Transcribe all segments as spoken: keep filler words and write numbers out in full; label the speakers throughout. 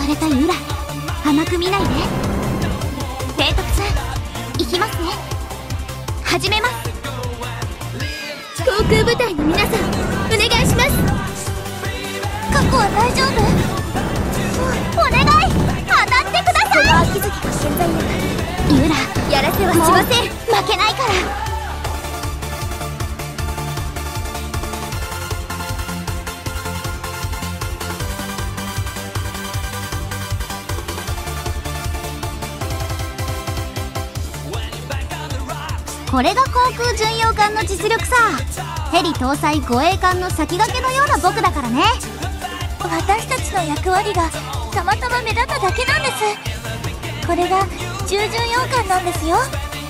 Speaker 1: されたユラ、甘く見ないで。提督さん、行きますね。始めます。航空部隊の皆さん、お願いします。過去は大丈夫？お願い、当たってください。この秋月が健在なユラ、やらせはしません。負けないから。これが航空巡洋艦の実力さ。ヘリ搭載護衛艦の先駆けのような僕だからね。私たちの役割がたまたま目立っただけなんです。これが重巡洋艦なんですよ。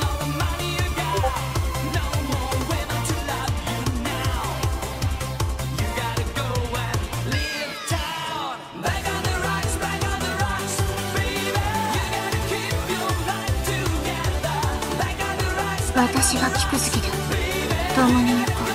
Speaker 1: 私が菊月だ。共に行こう。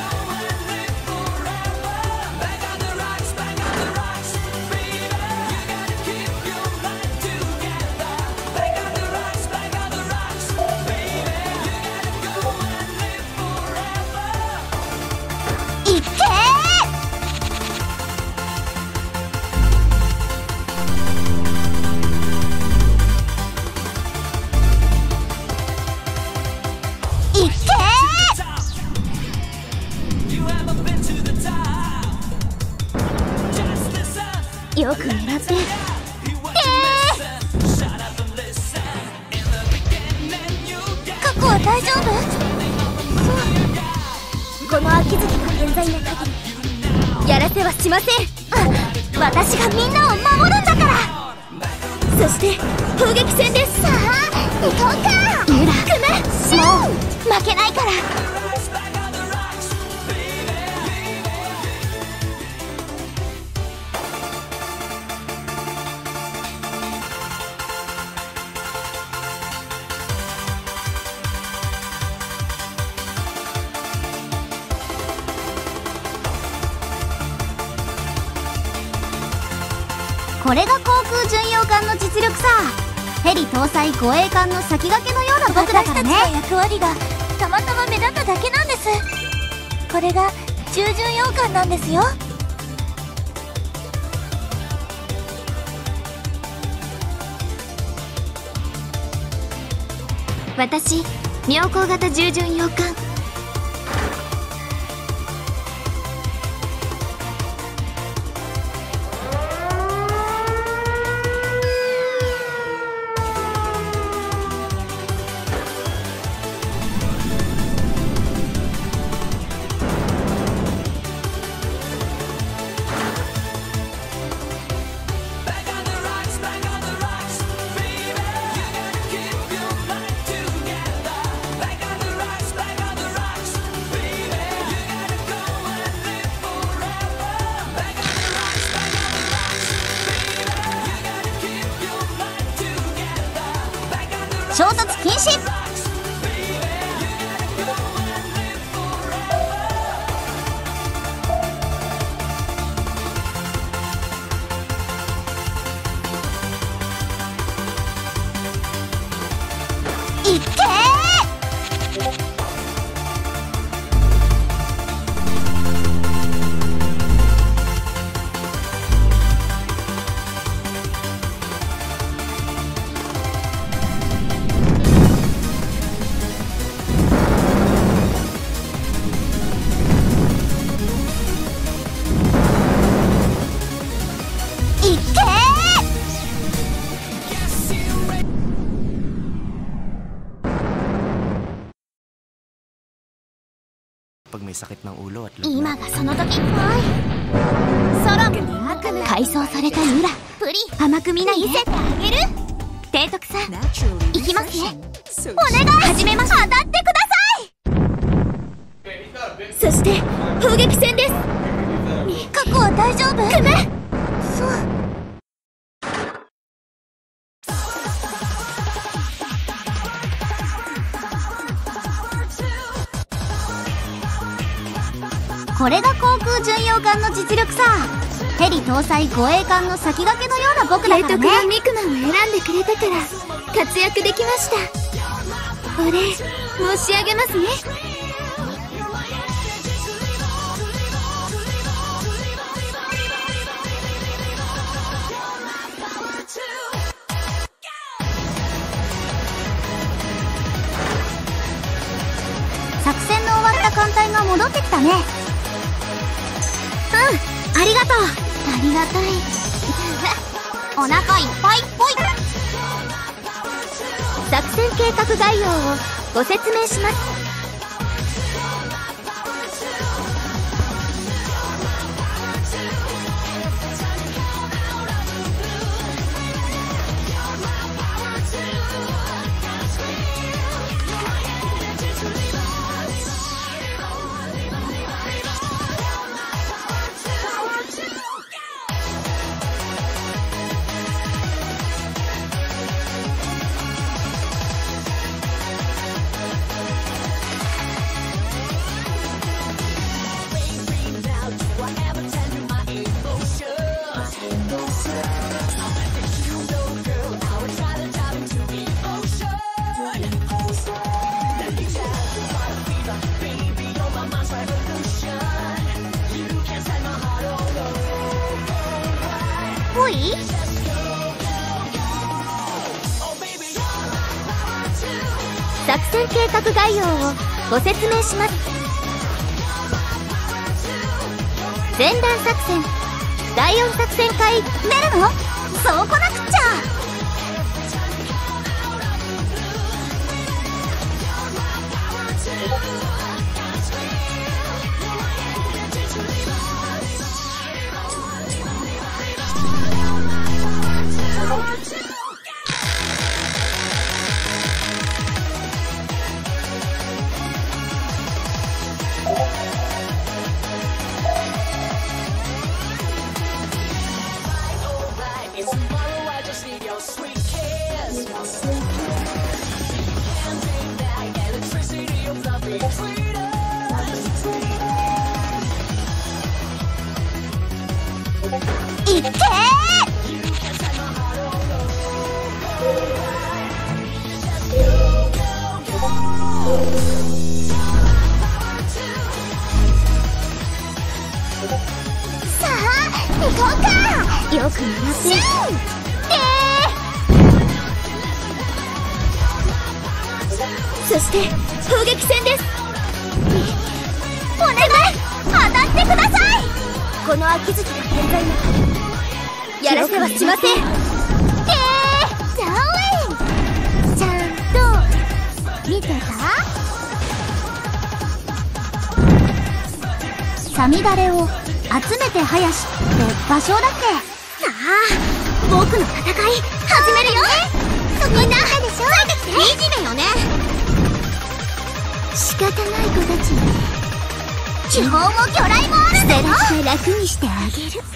Speaker 1: よく狙って。えー、過去は大丈夫？この秋月が健在な限りやらせはしません。私がみんなを守るんだから。そして砲撃戦です。さあ行こうか。ユラ、組め。もう負けないから。これが航空巡洋艦の実力さ。ヘリ搭載護衛艦の先駆けのような僕だからね。私たちの役割がたまたま目立っただけなんです。これが重巡洋艦なんですよ。私、妙高型重巡洋艦。衝突禁止。いっけー。
Speaker 2: Pag may sakit ng ulo at loob.
Speaker 1: 今がその時。空も悪夢。改装されたユラ、プリ甘く見ないで。見せてあげる。提督さん、行きますね。お願い。始めましょう。当たってください。そして砲撃戦です。過去は大丈夫？組め。そう。これが航空巡洋艦の実力さ。
Speaker 3: ヘリ搭載護衛艦の先駆けのような僕だからね。
Speaker 1: 提督がミクマを選んでくれたから活躍できました。お礼申し上げますね。
Speaker 3: 作戦の終わった艦隊が戻ってきたね。
Speaker 1: うん、ありがとう。ありがたい。
Speaker 3: お腹いっぱいっぽい。
Speaker 1: 作戦計画概要をご説明します。
Speaker 3: ぽい？
Speaker 1: 作戦計画概要をご説明します。前段作戦だいよん作戦会出るの？
Speaker 3: そうこなくっちゃ。いっけー！さあ行こうか。よく狙ってそして砲撃戦です。 お願い当たってください。
Speaker 1: この秋月が健在なやらせはしません。
Speaker 3: えー、ザウェイちゃんと見てた？さみだれを集めて林って場所だっけ？
Speaker 1: さあ僕の戦い始めるよ。
Speaker 3: そこにいたでしょ。
Speaker 1: ついてきて。惨めよね。仕方ない子たちに
Speaker 3: 気泡も魚雷もあるんだよ。
Speaker 1: 捨てらして楽にしてあげる。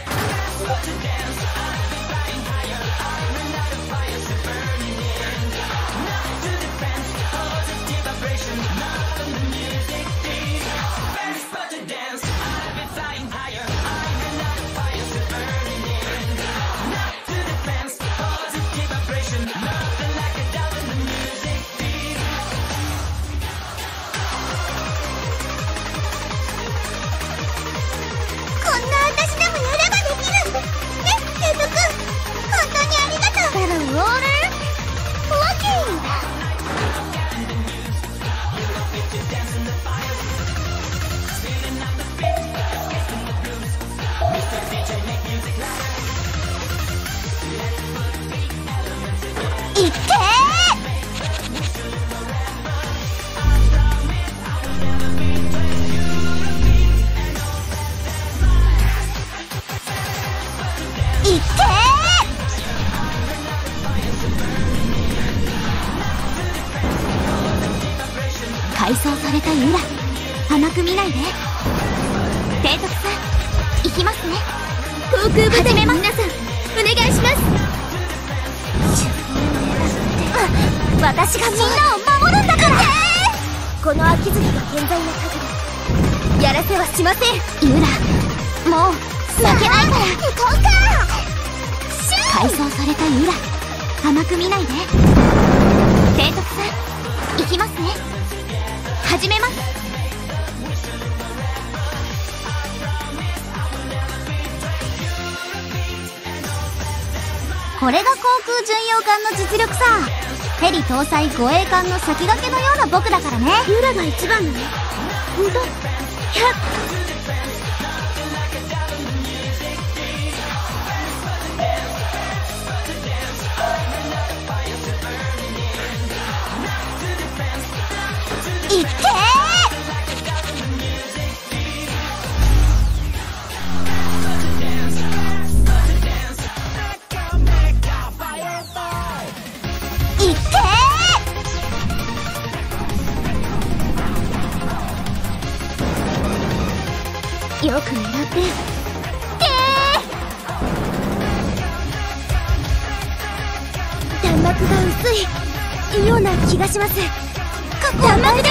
Speaker 1: 改装されたユラ甘く見ないで。提督さん行きますね。航空部隊の皆さんお願いします。
Speaker 3: 私がみんなを守るんだから。
Speaker 1: この秋月が健在な限りやらせはしません。ユラもう負けないから
Speaker 3: 行こうか。
Speaker 1: 改装されたユラ、甘く見ないで。提督さん、行きますね。始めます。
Speaker 3: これが航空巡洋艦の実力さ。ヘリ搭載護衛艦の先駆けのような僕だからね。
Speaker 1: ユラが一番のね。ほんと。やっ
Speaker 3: いってー。いって
Speaker 1: よく狙って。弾幕が薄いような気がします。弾幕です。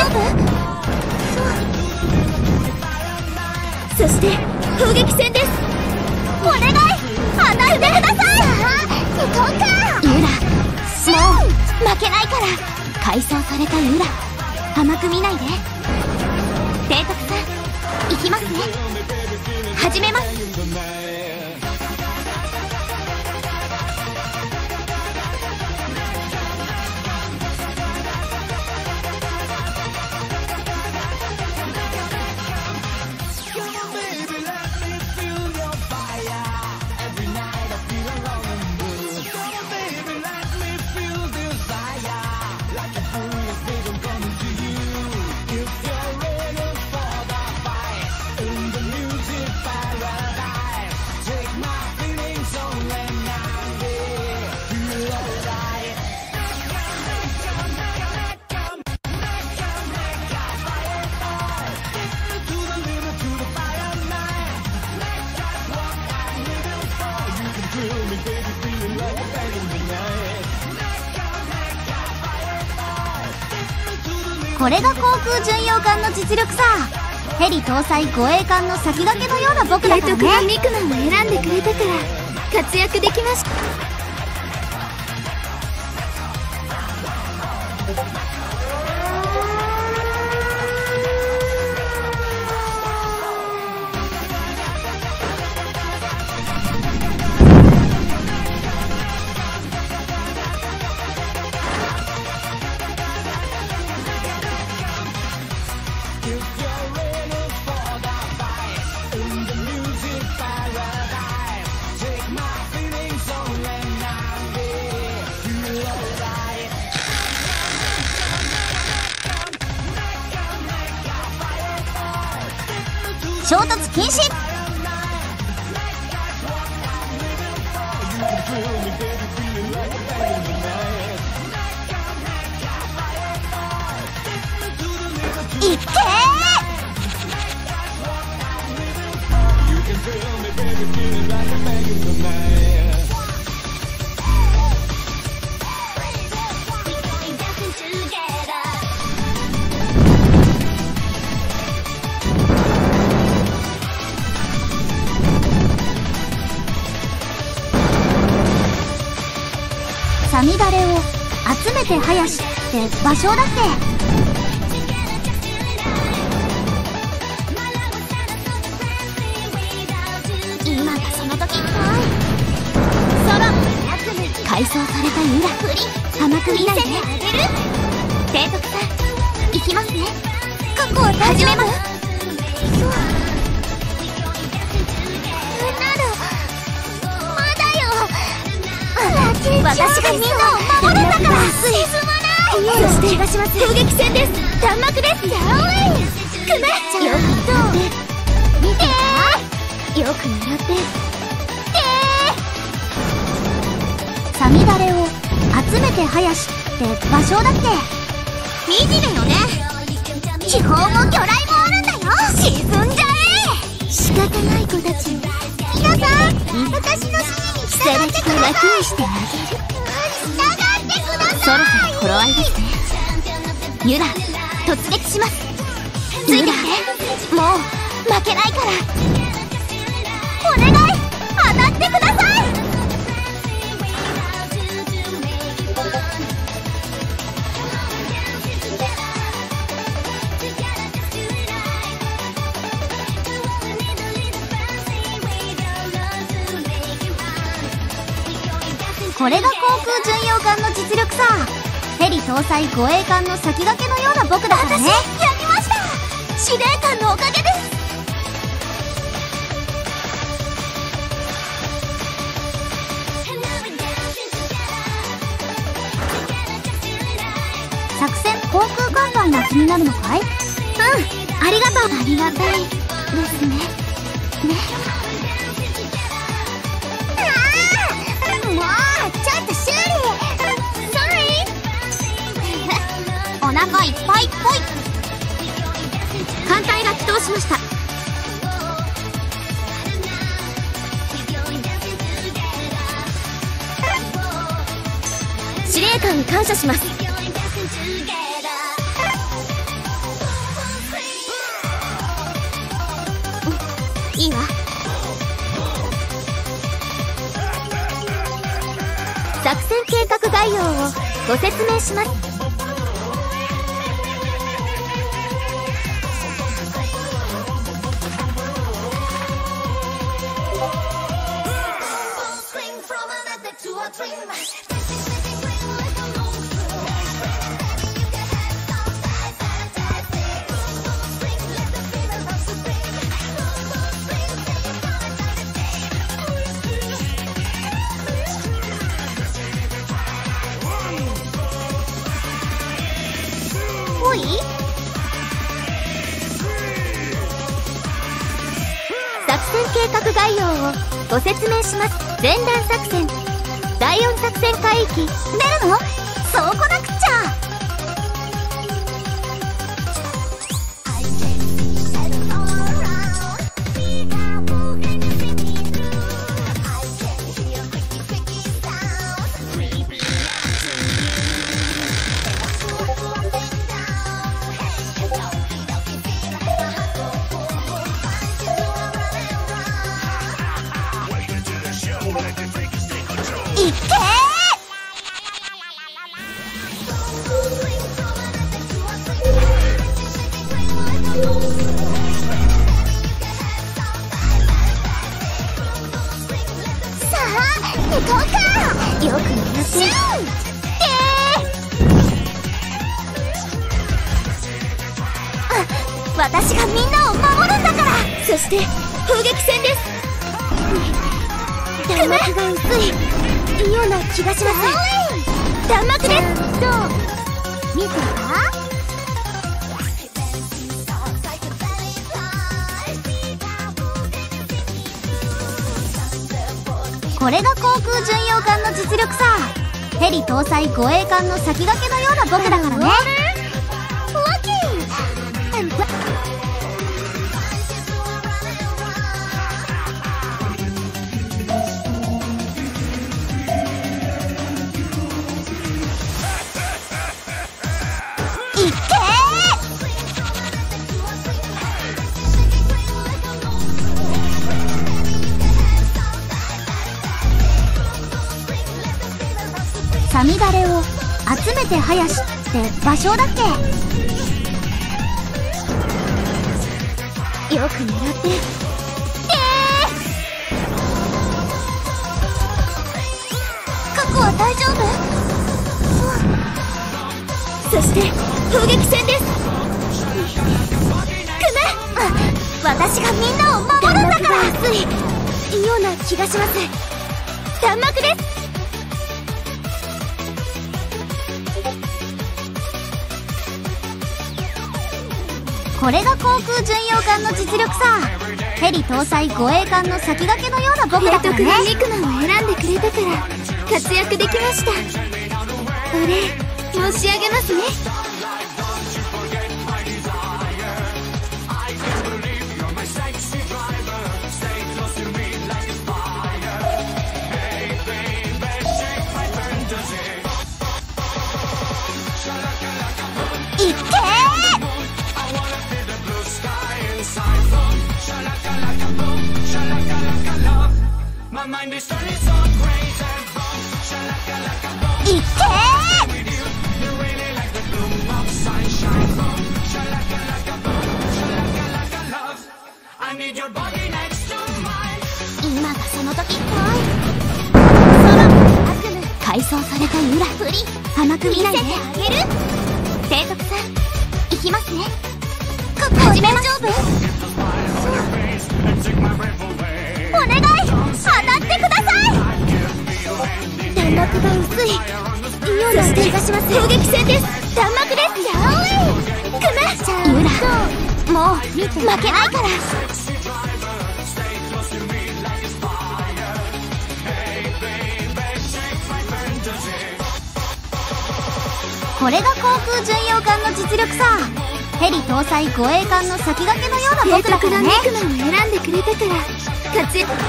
Speaker 1: そして砲撃戦です。
Speaker 3: お願い、離れてください。行こうか。
Speaker 1: ユラ、もう負けないから。改装されたユラ、甘く見ないで。提督さん、行きますね。始めます。
Speaker 3: これが航空巡洋艦の実力さ。ヘリ搭載護衛艦の先駆けのような僕だからね。
Speaker 1: 提督がミクマンを選んでくれたから活躍できました。
Speaker 3: 衝突禁止。いってー。さみだれを集めて林って場所だって。
Speaker 1: 今がその時。
Speaker 3: 改装されたユラ、甘く見ないで。
Speaker 1: 提督さん、行きますね。
Speaker 3: 過去は
Speaker 1: 始めます。
Speaker 3: 私がみんなを守るんだから。
Speaker 1: 進まない。そして砲撃戦です。弾幕です。くめよく狙って。見てよく狙って。
Speaker 3: さみだれを集めて林って場所だって。
Speaker 1: 惨めよね。気泡も魚雷もあるんだよ。沈んじゃえ。仕方ない子たち。皆さん、私の指示に従ってください。楽にしてあげる。従ってください。
Speaker 3: そろそろ頃合いですね。
Speaker 1: ユラ、突撃します。ついてきて。もう負けないから。
Speaker 3: お願い。 当たってください。これが航空巡洋艦の実力さ。ヘリ搭載護衛艦の先駆けのような僕だからね。私やりました。司令官のおかげです。作戦航空看板が気になるのかい？うん、ありがとう。ありがたいですね。ね。もうちょっと修理。Sorry。お腹いっぱいっぽい。艦隊が起動しました。司令官に感謝します。いいわ。作戦計画概要をご説明します。ほい？作戦計画概要をご説明します。前段作戦、だいよん作戦海域。出るの？そうこなくっちゃ。いっけー！さあ行こうか。よく狙ってシューン！あ、私がみんなを守るんだから。そして砲撃戦です。弾幕が薄いような気がします。弾幕です。どう見てた？これが航空巡洋艦の実力さ。ヘリ搭載護衛艦の先駆けのような僕だからね。さみだれを集めて林って場所だっけ？よく狙って。えー、過去は大丈夫？そして砲撃戦です。くめ、あ、私がみんなを守るんだから。熱いような気がします。弾幕です。これが航空巡洋艦の実力さ。ヘリ搭載護衛艦の先駆けのような僕だからね。提督がミクマを選んでくれたから活躍できました。お礼申し上げますね。いっけー！ いっけー。今がその時っぽい。改装されたユラプリ甘く見ないであげる。提督さん行きますね。始めましょう。お願い当たってください。弾幕が薄い。いよいよ低下します。攻撃戦です。弾幕です。やおいくむユラもう負けないから。これが航空巡洋艦の実力さ。ヘリ搭載護衛艦の先駆けのような僕だからね。ミクマンを選んでくれたから活躍。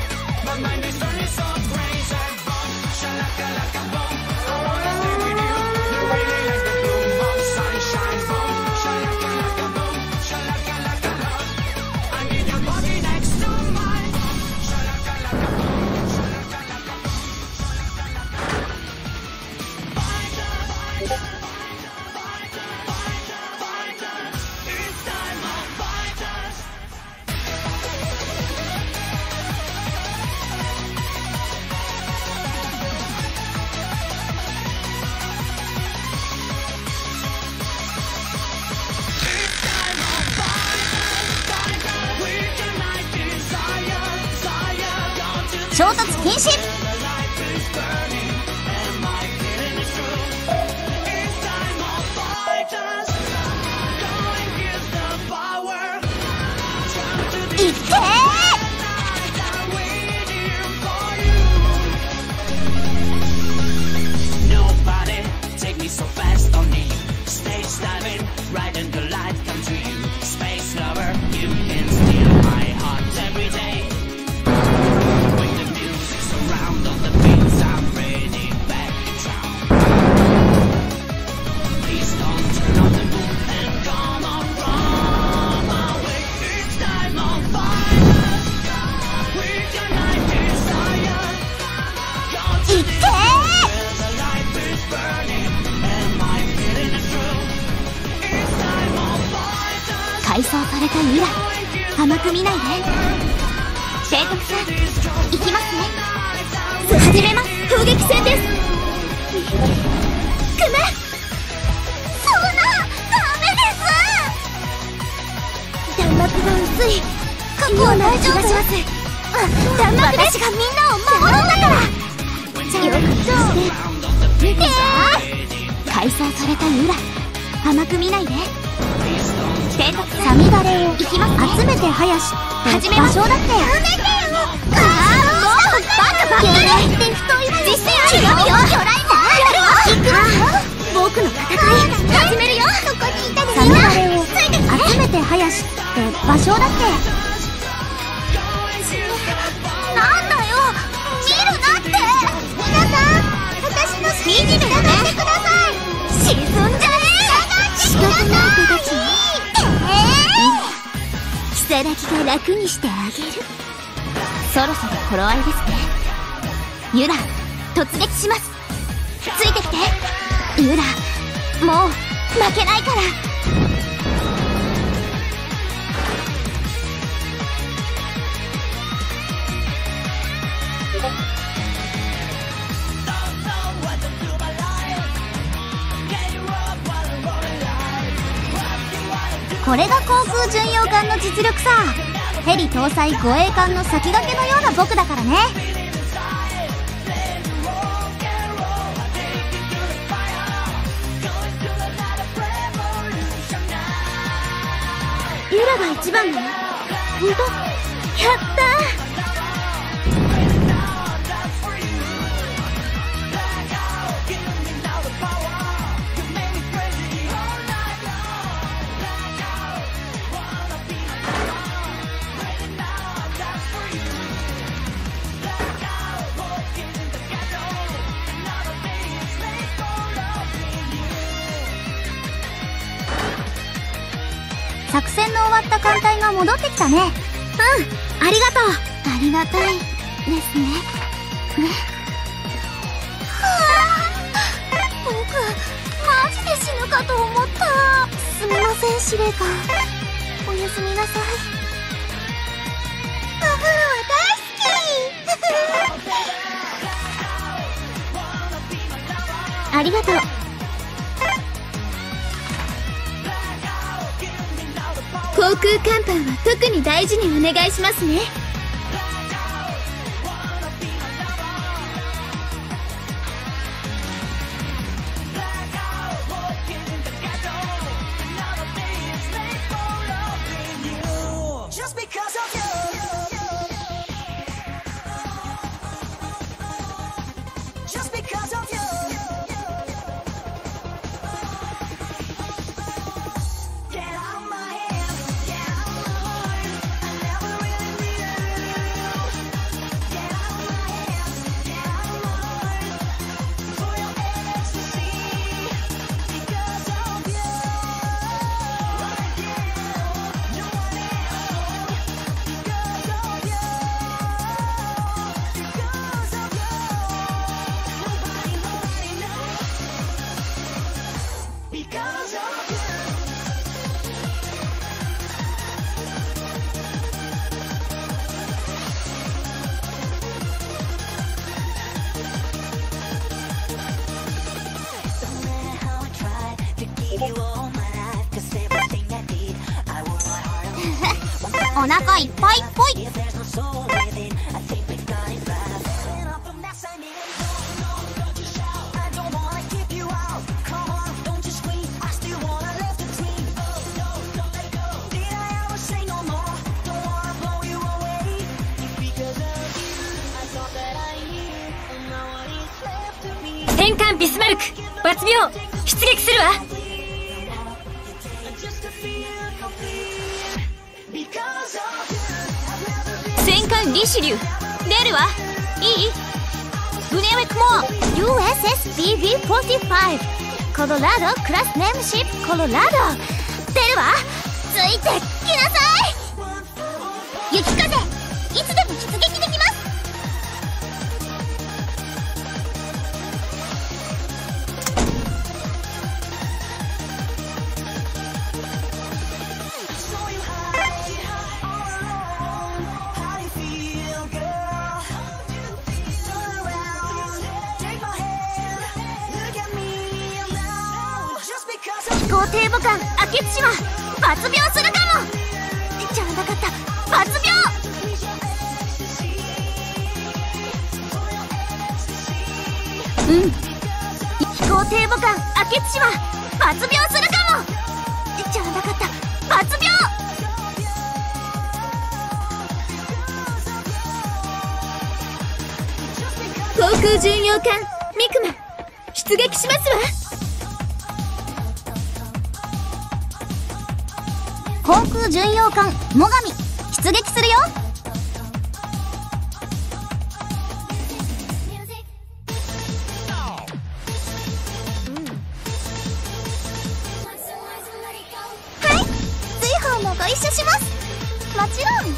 Speaker 3: 衝突禁止。いっけー。改装されたユラ甘く見ないで。提督さん行きますね。始めます。攻撃戦です。くめそんなダメです。弾幕が薄い。過去は大丈夫。弾幕です。私がみんなを守るんだから。よくしてえー、改装されたユラ甘く見ないで。提督さんサミダレを行きます。集めて林始めましょう。だってやめてよ。ああもうバカばっかりって太いわよ。実践あるよ。魚雷だ。やるわ。行くわ。僕の戦い始めるよ。そこにいたでサミダレを集めて林って場所だって。なんだよ見るなって。皆さん私のスピーチでやってください。沈んじゃえ。仕方ない子たち。如月が楽にしてあげる。そろそろ頃合いですね。ユラ突撃します。ついてきてユラ。もう負けないから。これが航空巡洋艦の実力さ。ヘリ搭載護衛艦の先駆けのような僕だからね。ユラが一番だよ。ほんとやったー。作戦の終わった艦隊が戻ってきたね。うん、ありがとう。ありがたい。 ですね。ね。はあ、僕マジで死ぬかと思った。すみません司令官、おやすみなさい。お風呂は大好きありがとう。
Speaker 1: 航空甲板は特に大事にお願いしますね。
Speaker 3: お腹いっぱいっぽい。
Speaker 1: 戦艦ビスマルク抜病出撃するわ。戦艦リシュリュー出るわ。いい？ブネウェクモア
Speaker 3: ユーエスエス ビービーよんじゅうご コロラドクラスネームシップコロラド出るわ。ついてきなさい。雪風いつでも出撃できます。飛行艇母艦明智は抜病するかも。じゃなかった、抜病。
Speaker 1: うん。
Speaker 3: 飛行艇母艦明智は抜病するかも。じゃなかった、抜病。
Speaker 1: 航空巡洋艦ミクマ出撃しますわ。
Speaker 3: 航空巡洋艦最上出撃するよ。はい、追放もご一緒します。もちろん。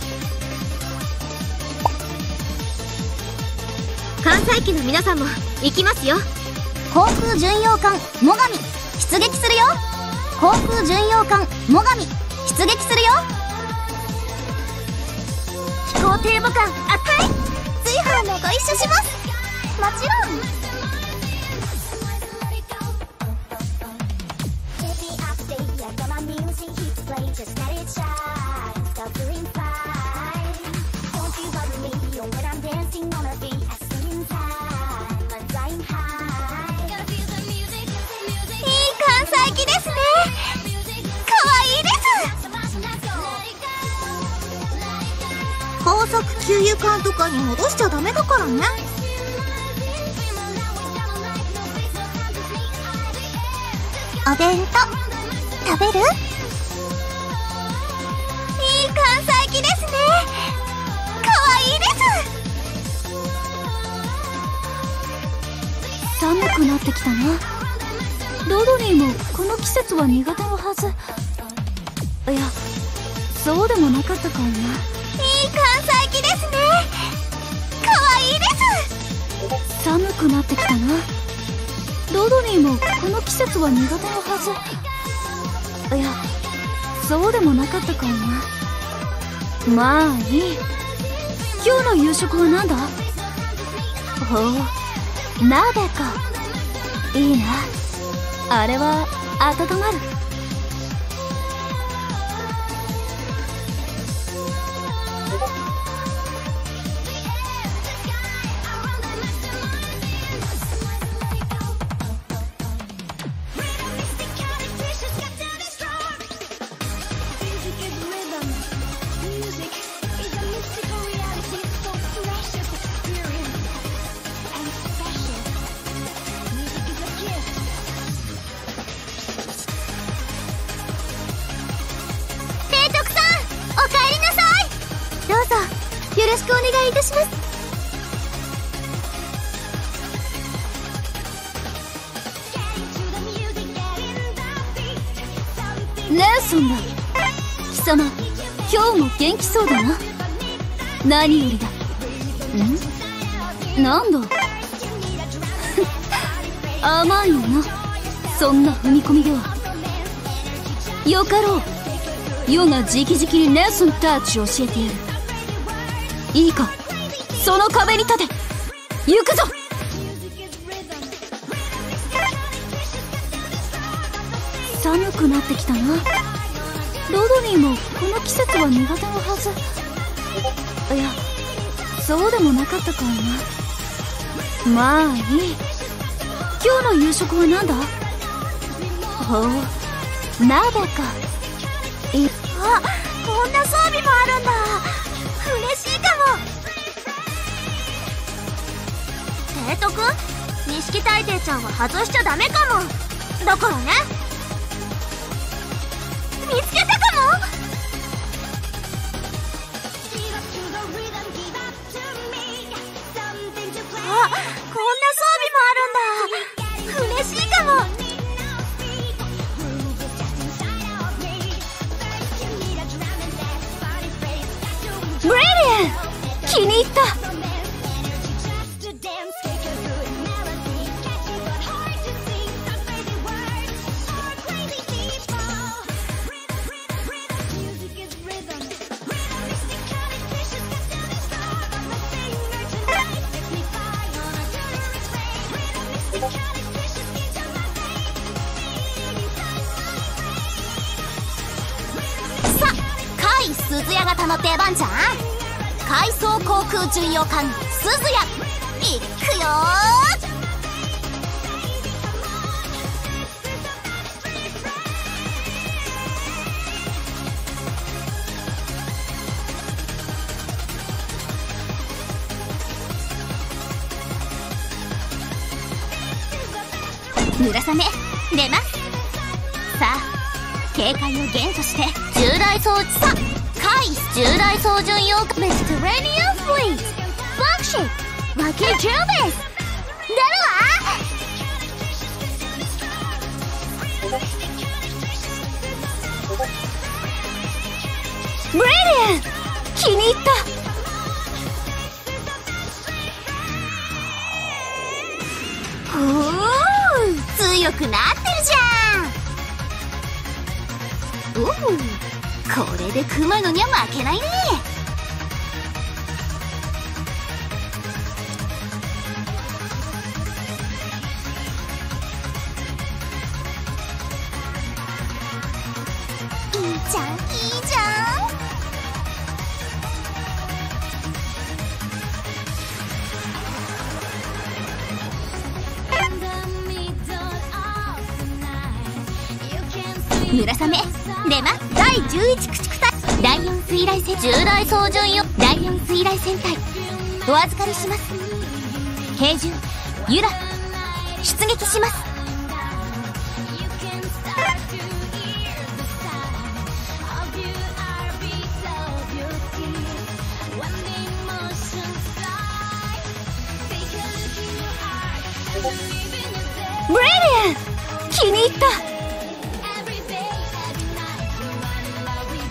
Speaker 1: 艦載機の皆さんも行きますよ。
Speaker 3: 航空巡洋艦最上出撃するよ。航空巡洋艦最上出撃するよ。飛行艇母艦赤い追放もご一緒します。もちろん。いい艦載機ですね。かわいいです。高速給油管とかに戻しちゃダメだからね。お弁当食べる？いい艦載機ですね。かわいいです。
Speaker 1: 寒くなってきたな。ロドニーもこの季節は苦手のはず。いや、そうでもなかったかもな。
Speaker 3: いい艦載機ですね。 いいです。
Speaker 1: 寒くなってきたな。ドドニーもこの季節は苦手のはず。いや、そうでもなかったかもな。まあいい。今日の夕食は何だ？ほう、鍋か。いいな。あれは温まる。よろしくお願いいたします。ネーソンだ。貴様、今日も元気そうだな。何よりだ。ん？なんだ甘いよな、そんな踏み込みでは。よかろう。余が直々にネーソンタッチを教えてやる。いいか、その壁に立て。行くぞ。寒くなってきたな。ドドニーもこの季節は苦手のはず。いや、そうでもなかったかもな。まあいい。今日の夕食は何だ？ほう、鍋か。いあ、こんな装備もあるんだ。嬉しいかも。提督、錦大帝ちゃんは外しちゃダメかも。だからね。見つけたかも。あ、こんな装備もあるんだ。嬉しいかも。ブリリアン、気に入った。さあ、海鈴屋型の出番じゃん。海藻航空巡洋艦鈴屋、いくよー。村雨、出ます。さあ、警戒を減除して従来装置さ海従来操巡洋艦メディテラニアンフリートフラッグシップワキル・ジューベス出るわ。ブリリアン、気に入った。ほー、強くなってるじゃん。おお、これで熊野には負けないね。いいじゃん、いいじゃん。村雨、出ます。だいじゅういち駆逐隊だいよん水雷戦従来操巡洋だいよん水雷戦隊お預かりします。平準ユラ出撃します。ブリリアン、気に入った。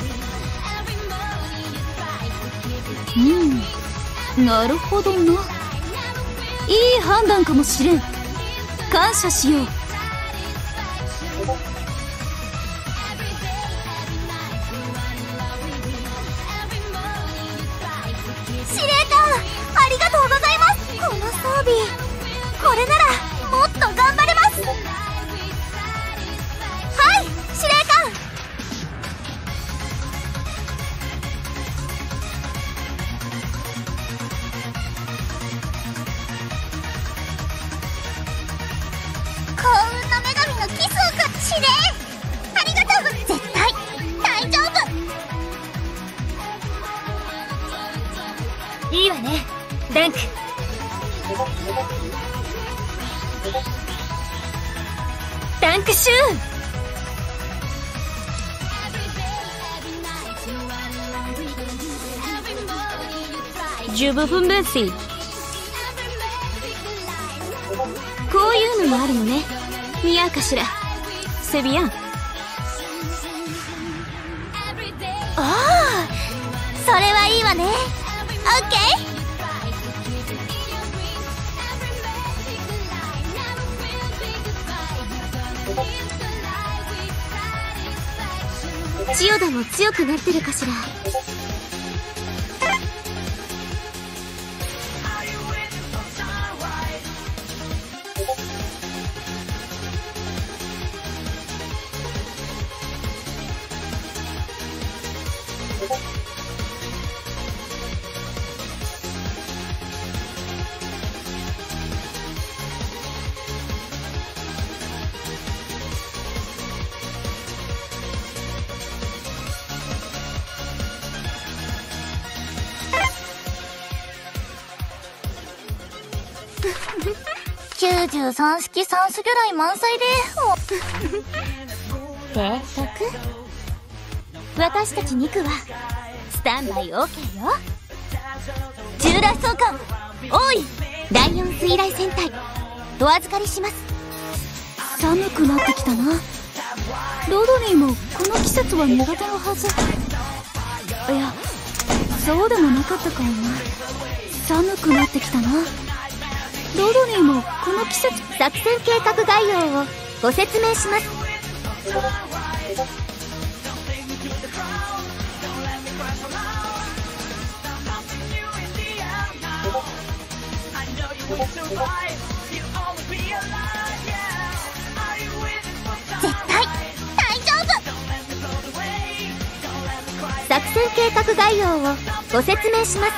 Speaker 1: うん、なるほどな。
Speaker 3: いい判断かもしれん。感謝しよう。司令官、ありがとうございます。この装備、これならもっと頑張れます。はい、司令官。幸運の女神のキスをか司令、ありがとう。絶対大丈夫。いいわね、ダンク。ダンクシュー。十分分分子。こういうのもあるのね。似合うかしら、セビアン。ああ、それはいいわね。オッケー。千代田も強くなってるかしら。きゅうじゅうさん式酸素魚雷満載で提督、私たちニクはスタンバイ オーケー よ。従来総監多いライオン水雷戦隊お預かりします。寒くなってきたな。ロドニーもこの季節は苦手のはず。いや、そうでもなかったかもな。寒くなってきたな。ロドニーもこの季節。作戦計画概要をご説明します。絶対大丈夫。作戦計画概要をご説明します。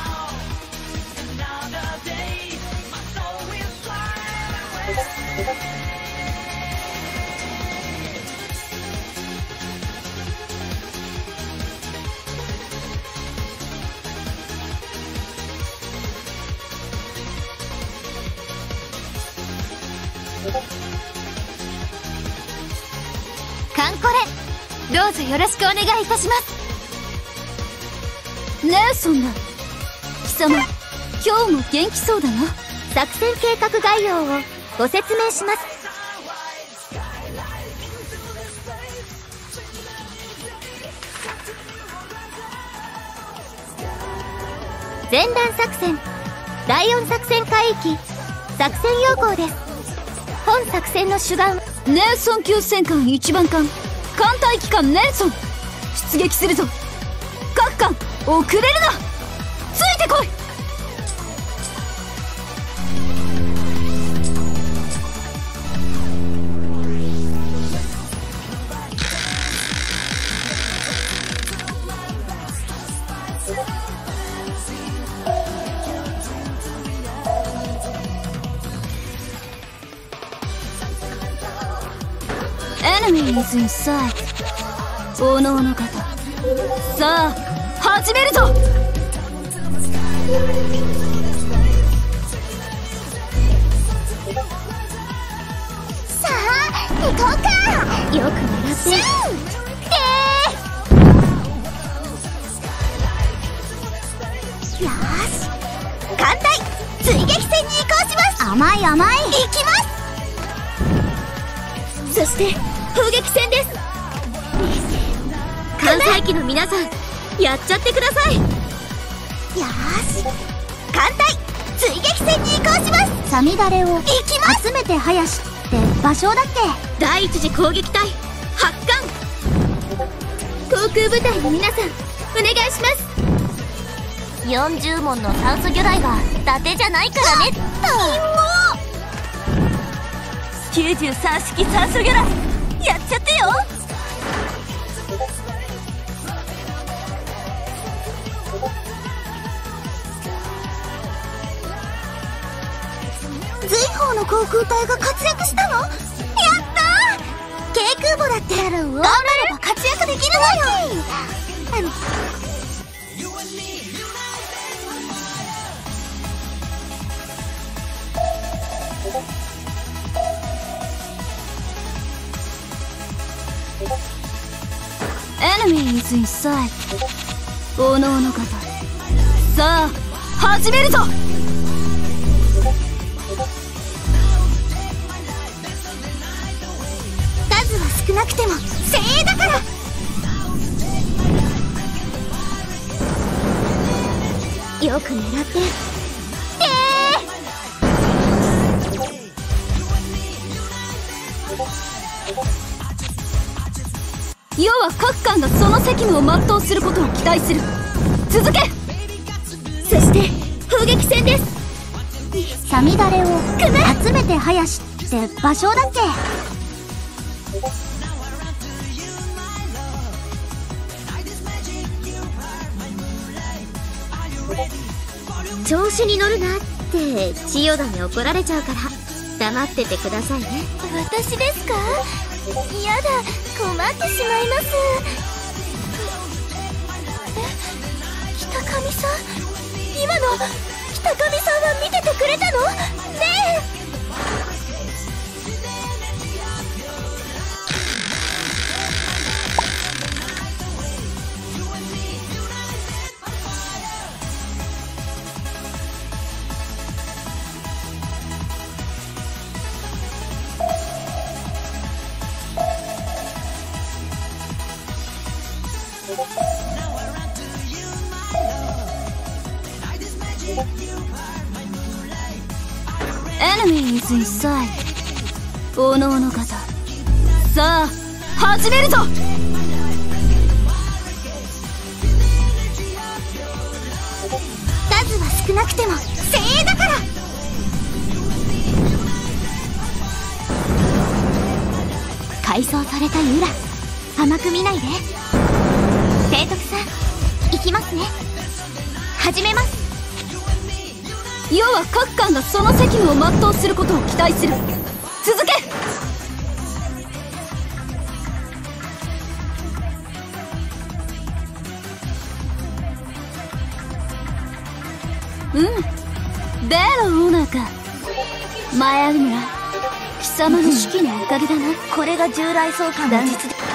Speaker 3: カンコレ、どうぞよろしくお願いいたします。ネルソンだ。貴様、今日も元気そうだな。作戦計画概要をご説明します。前段作戦、ライオン作戦海域、作戦要項です。本作戦の主眼、ネルソン級戦艦一番艦、艦隊機関ネルソン、出撃するぞ。各艦遅れるな。ついてこい。Enemy is in sight。おのおの方、さあ始めるぞ。さあ行こうか。よく狙って。よーし、艦隊追撃戦に移行します。甘い甘い。行きます。そして砲撃戦です。艦載機の皆さん、やっちゃってください。よーし、艦隊追撃戦に移行します。サミダレを集めて林って場所だっけ。
Speaker 1: 第一次攻撃隊発艦。航空部隊の皆さんお願いします。
Speaker 3: よんじゅうもんの酸素魚雷は伊達じゃないからねっと。
Speaker 1: きゅうじゅうさん式酸素魚雷やっちゃってよ。
Speaker 3: 随方の航空隊が活躍したの。やったー。軽空母だって頑張れば活躍できるわよ。あの
Speaker 1: Enemy is inside。 おのおの方、さあ始めるぞ。
Speaker 3: 数は少なくても精鋭だから。
Speaker 1: よく狙って。世は各艦がその責務を全うすることを期待する。続け。そして砲撃戦です。
Speaker 3: サミダレを集めて林って場所だっけ。
Speaker 1: 調子に乗るなって千代田に怒られちゃうから黙っててくださいね。
Speaker 3: 私ですか。やだ、困ってしまいます。え、北上さん、今の北上さんは見ててくれたのねえ。
Speaker 1: Enemy is inside。 おのおの方、さあ始めるぞ。
Speaker 3: 数は少なくても精鋭だから。
Speaker 1: 改装されたユラ甘く見ないで。提督さん行きますね。始めます。世は各艦がその責務を全うすることを期待する。続け。うん、ベロオーナーか。前有村、貴様の指揮のおかげだな。
Speaker 3: これが従来総監の実力。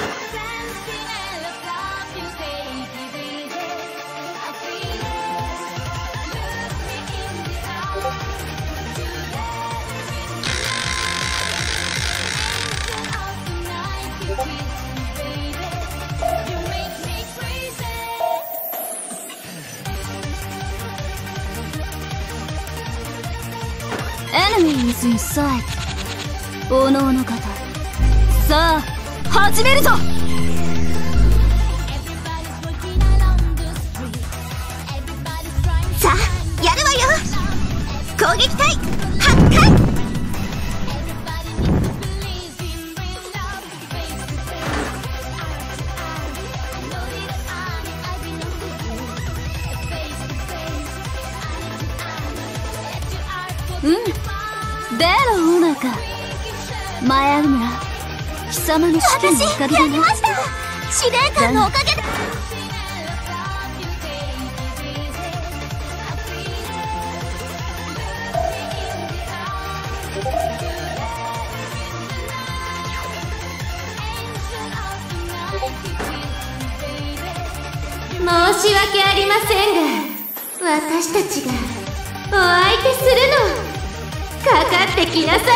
Speaker 1: Enemy is inside。 おのおの方、さあ始めるぞ。
Speaker 3: さあやるわよ。攻撃隊発艦。
Speaker 1: うん、ベロオーナーか。前有村、貴様の指揮のおかげだな。
Speaker 3: 私やりました。司令官のおかげで。
Speaker 1: 申し訳ありませんが、私たちがお相手するの。かかってきなさいな。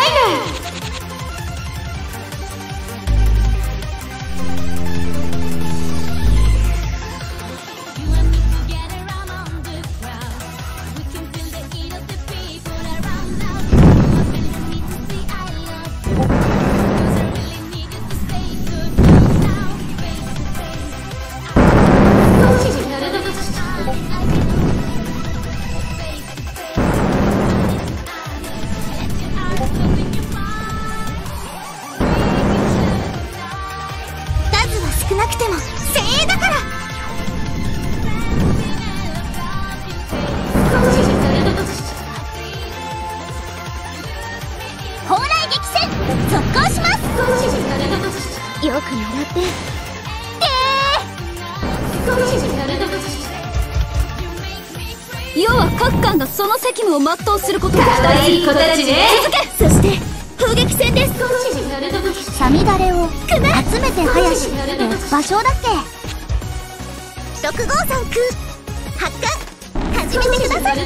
Speaker 1: 要は各艦がその責務を全うすること。かわいい子たちね。続け。そして砲撃戦です。
Speaker 3: さみだれを集めて林って場所だっけ。ろくごうさん空発火始めてください。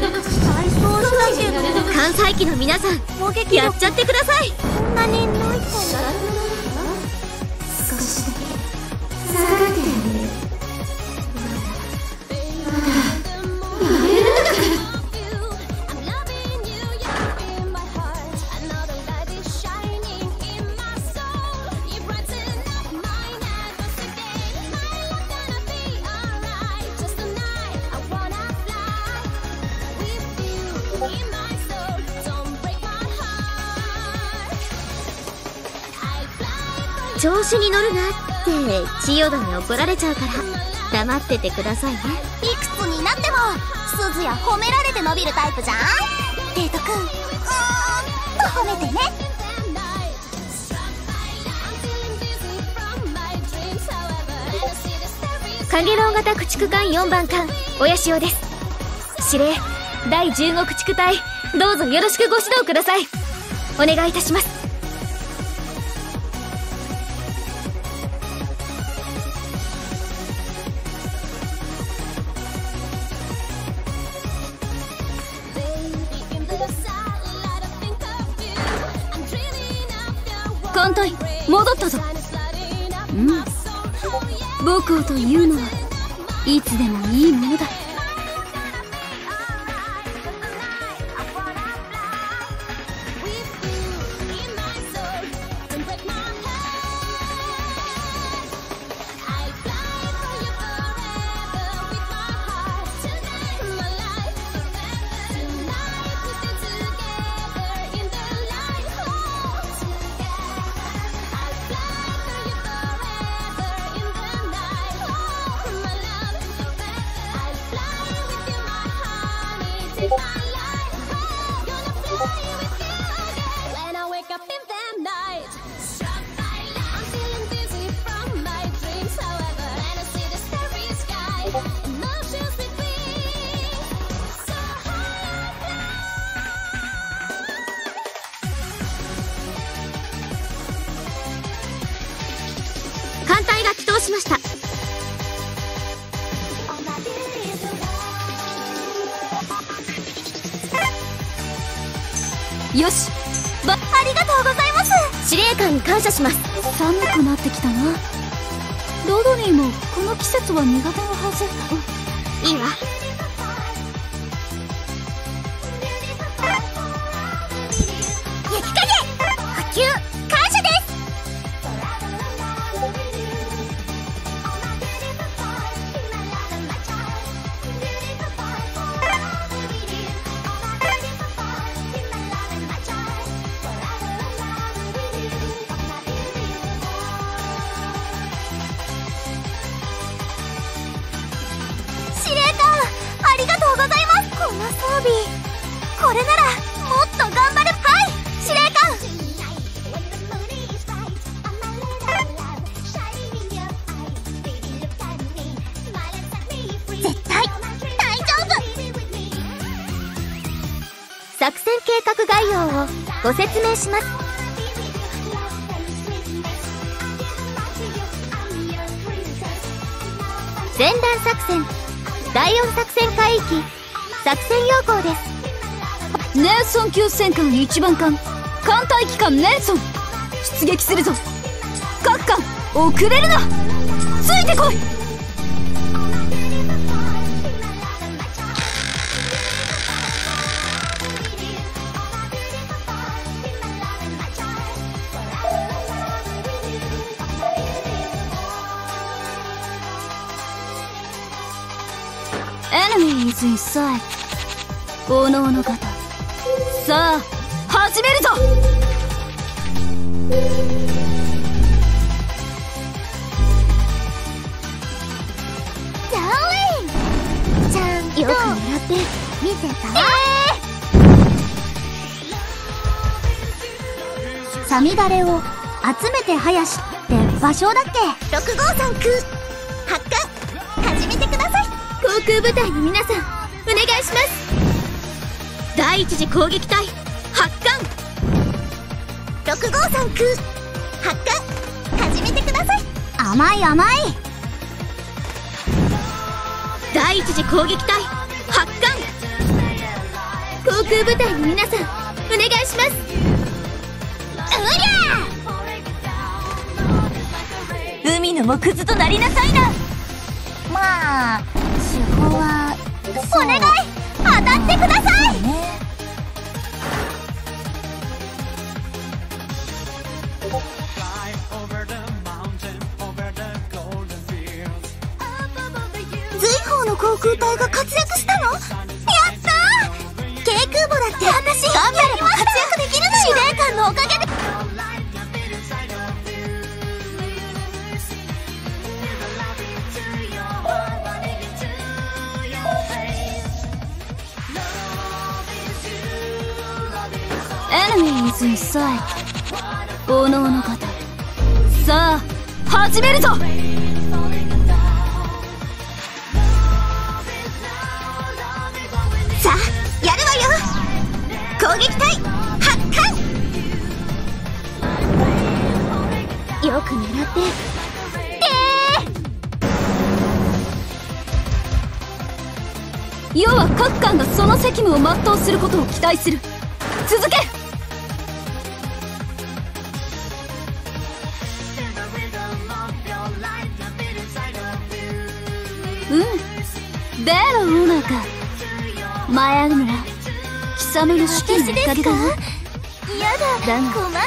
Speaker 1: 艦載機の皆さんやっちゃってください。
Speaker 3: こんなにノイズ
Speaker 1: 少しだけ下がってあげる。調子に乗るなって千代田に怒られちゃうから黙っててくださいね。
Speaker 3: いくつになってもすずや褒められて伸びるタイプじゃん。デートくんうーんと褒めてね。
Speaker 1: 影楼型駆逐艦よんばん艦親潮です。司令だいじゅうご駆逐隊どうぞよろしくご指導ください。お願いいたします。艦隊戻ったぞ。うん母校というのはいつでもいいものだ。艦隊が起動しました。よしばありがとうございます。司令官に感謝します。寒くなってきたな。ロドニーもこの季節は苦手なはず。うん、いいわ。
Speaker 3: 雪影補給感謝です。司令官ありがとうございます。この装備これならもっと頑張る。はい司令官。絶対大丈夫。
Speaker 1: 作戦計画概要をご説明します。前段作戦だいよん作戦海域作戦要項です。ネルソン級戦艦いちばん艦艦隊機関ネルソン出撃するぞ。各艦遅れるな。ついてこい。Enemy is in sight。おのおの方さあ始めるぞ。
Speaker 3: ダーリンちゃんと
Speaker 1: よく狙って
Speaker 3: 見てた。さみだれを集めて林って場所だっけ。ろくごうさん空発火始めて
Speaker 1: 空部隊の皆さん、お願いします。第一次攻撃隊発艦。
Speaker 3: ろくごうさん空発艦始めてください。甘い甘い。
Speaker 1: 第一次攻撃隊発艦。航空部隊の皆さん、お願いします。
Speaker 3: うりゃ！海の藻くずとなりなさいな。まあ手法はお願い当たってください、ね、随胞の航空隊が活躍したの？やったー！軽空母だって私頑張れば活躍できるのよ。司令官のおかげで。
Speaker 1: Enemy is in sight。おのおの方、さあ始めるぞ。
Speaker 3: さあやるわよ。攻撃隊発艦。
Speaker 1: よく狙って。でー。要は各艦がその責務を全うすることを期待する。続け。うん、ベロオーナーか。マヤグムラ、貴様の指揮のおかげだわ。
Speaker 3: やだ、
Speaker 1: だが
Speaker 3: 困っ。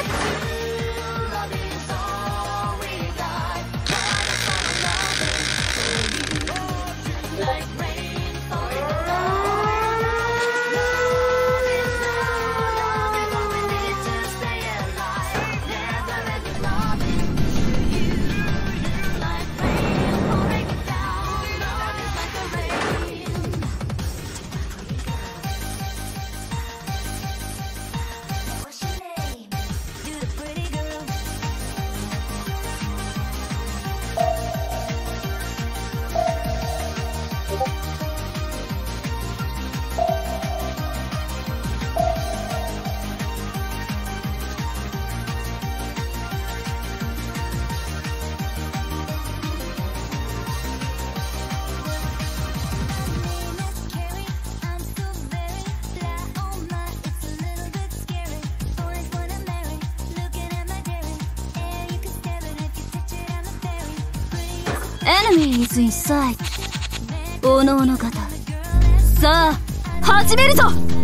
Speaker 1: Enemy is in sight。おのおの方、さあ始めるぞ。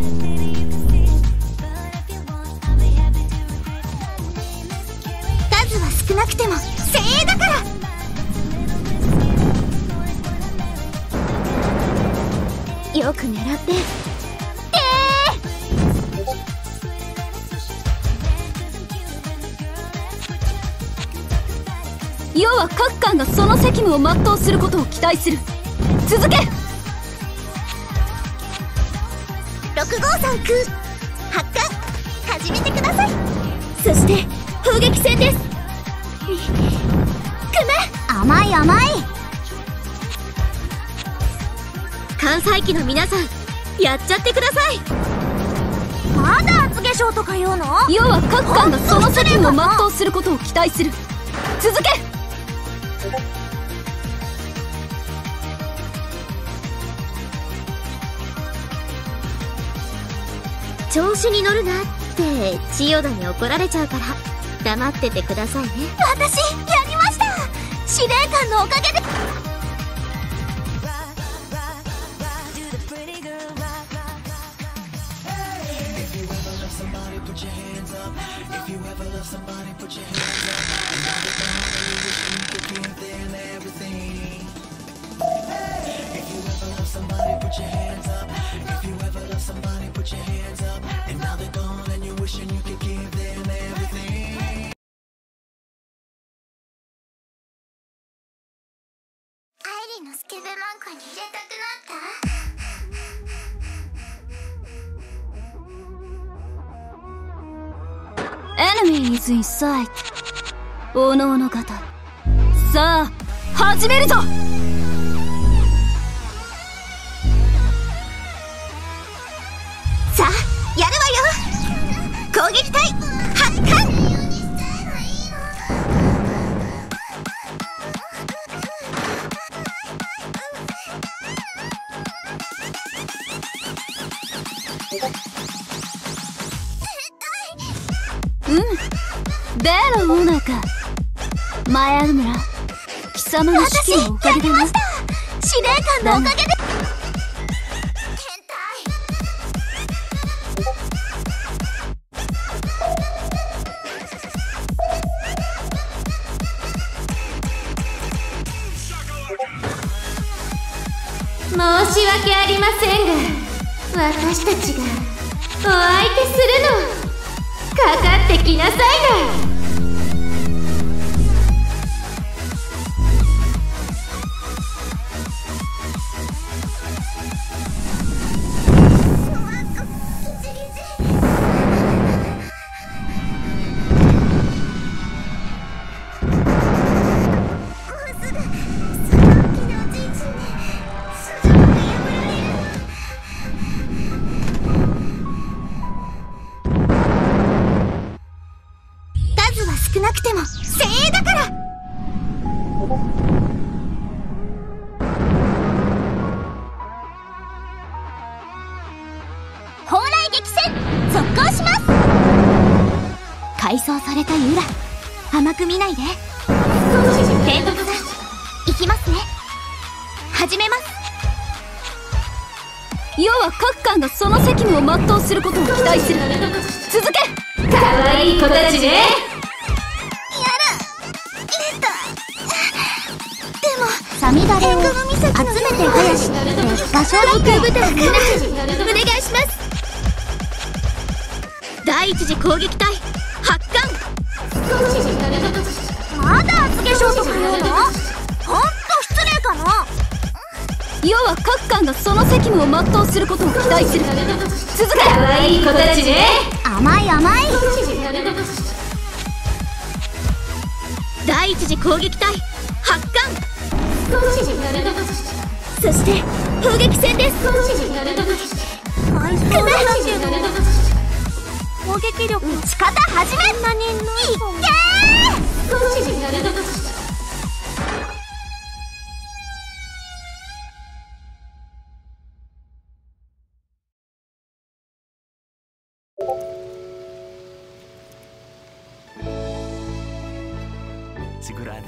Speaker 3: 数は少なくても精鋭だから。
Speaker 1: よく狙って。要は各艦がその責務を全うすることを期待する。続け。
Speaker 3: ろくごうさん空発艦始めてください。
Speaker 1: そして砲撃戦です。くま
Speaker 3: 甘い甘い。
Speaker 1: 艦載機の皆さん、やっちゃってください。
Speaker 3: まだ厚化粧とか言うの？
Speaker 1: 要は各艦がその責務を全うすることを期待する。続け。調子に乗るなって千代田に怒られちゃうから黙っててくださいね。
Speaker 3: 私やりました。司令官のおかげで。アイリーのスケベ漫画に入れたくなった。
Speaker 1: Enemy is in sight。おのおの方、さあ始めるぞ。
Speaker 3: うんベーラオーナーか。前あるなら貴様の指揮のおかげだな。司令官のおかげで。
Speaker 1: 申し訳ありませんが、私たちがお相手するの。かかってきなさいな。
Speaker 3: 少なくても精鋭だから。蓬莱激戦続行します。改装されたユラ甘く見ないで。提督さん行きますね。始めます。世は各艦がその責務を全うすることを期待する。続け。
Speaker 1: かわいい子たちね。
Speaker 3: サミダレを集めて早し合唱だけ
Speaker 1: 部隊の皆さんお願いします。第一次攻撃隊発艦。
Speaker 3: まだ厚化粧とか言うの？ほんと失礼かな。世は各艦がその責務を全うすることを期待する。続け。
Speaker 1: かわいい子たちね。
Speaker 3: 甘い甘い。
Speaker 1: 第一次攻撃隊発艦。そして砲撃戦です。
Speaker 3: 攻撃力撃ち方始め。いっけ
Speaker 2: ー。Sigurado.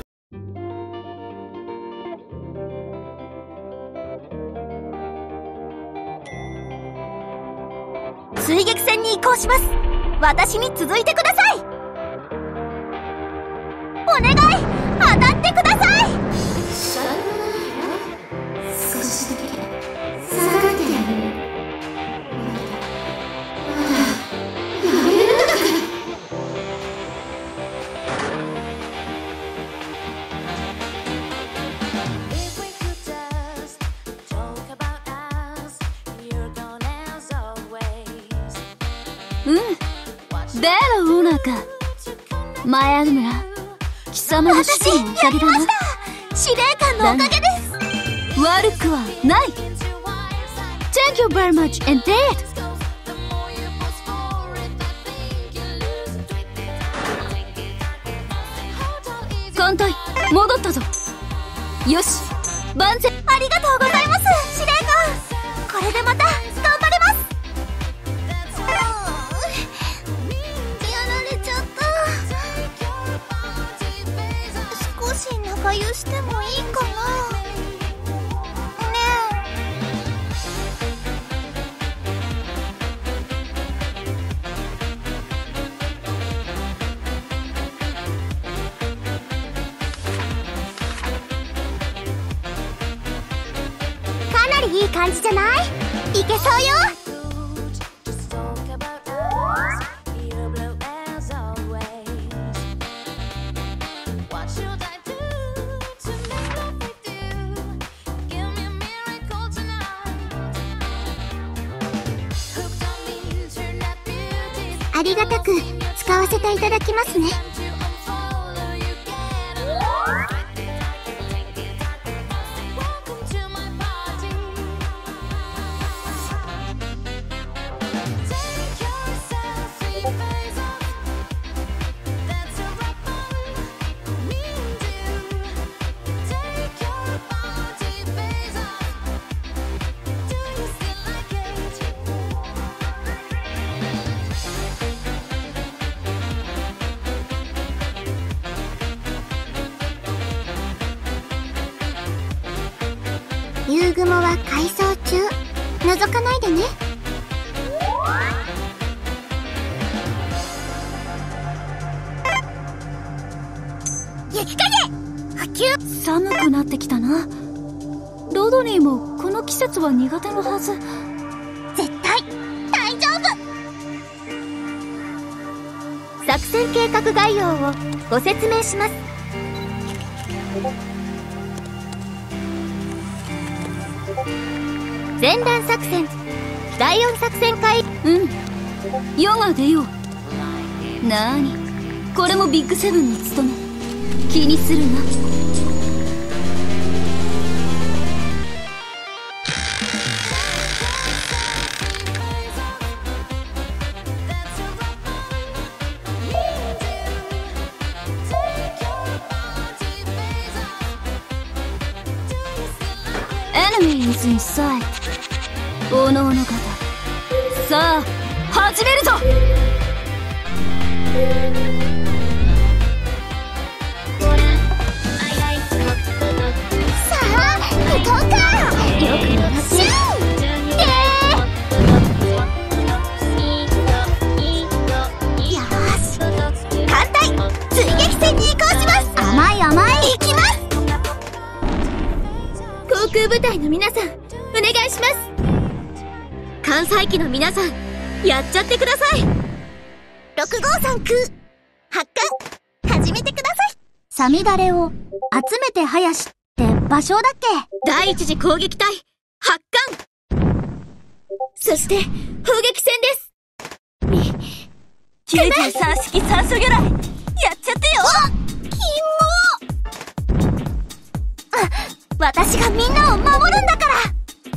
Speaker 3: 追撃戦に移行します。私に続いてください。お願い当たってください。
Speaker 1: 少しだけ下がってやる。
Speaker 3: うんベーラオーナーか。前あるなら貴様の指揮のおかげだな。司令官のおかげです。悪くはない。 Thank you very much indeed。 艦隊戻ったぞ。よし万全。ありがとうございます司令官。これでまた頑張れます。仲良してもいいかなねえ。かなりいい感じじゃない？いけそうよ。ありがたく使わせていただきますね。 竜雲は改装中。覗かないでね。雪影普及。
Speaker 1: 寒くなってきたな。ロドニーもこの季節は苦手のはず。
Speaker 3: 絶対大丈夫。作戦計画概要をご説明します。前段作戦だいよん作戦会。
Speaker 1: うん、世が出よう。なーに、これもビッグセブンの務め。気にするな。Enemy is in sight。おのおの方、さあ始めるぞ。
Speaker 3: さあ行こうか。よく狙ってでー。よーし、艦隊追撃戦に移行します。甘い甘い。行きます。
Speaker 1: 航空部隊の皆さん、お願いします。艦載機の皆さん、やっちゃってください。
Speaker 3: ろくごうさん空発艦始めてください。サミダレを集めて林って場所だっけ。
Speaker 1: 第一次攻撃隊発艦。そして砲撃戦です。きゅうじゅうさん式酸素魚雷やっちゃってよ。
Speaker 3: キモあ、私がみんなを守るんだから。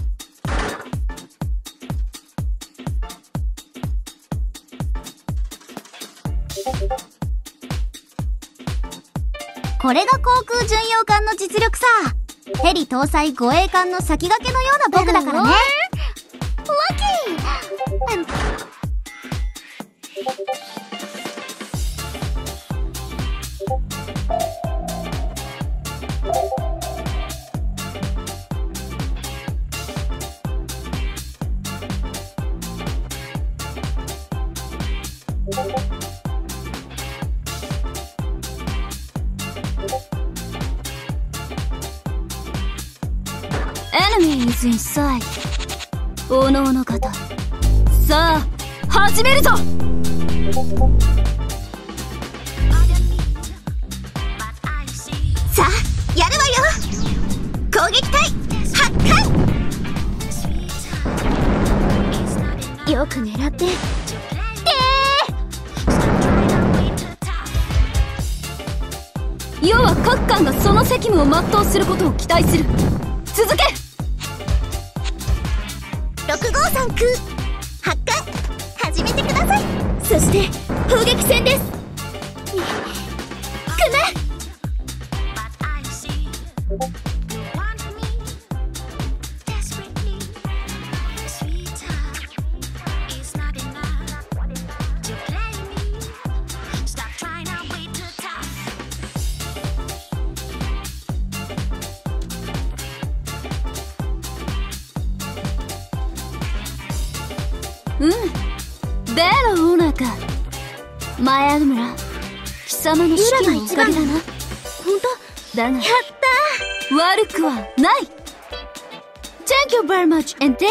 Speaker 3: これが航空巡洋艦の実力さ。ヘリ搭載護衛艦の先駆けのような僕だからね。わき
Speaker 1: Enemy is in sight。おのおの方、さあ始めるぞ。
Speaker 3: さあやるわよ。攻撃隊発艦。よく狙ってで
Speaker 1: ー。世は各艦がその責務を全うすることを期待する。続け。
Speaker 3: ろくごうさん空発艦始めてください。
Speaker 1: そして砲撃戦です。くまうん、でのオーナーか。前アドムラ、貴様の指揮のおかげだな。ほんとだが、やったー、悪くはない。 Thank you very much indeed。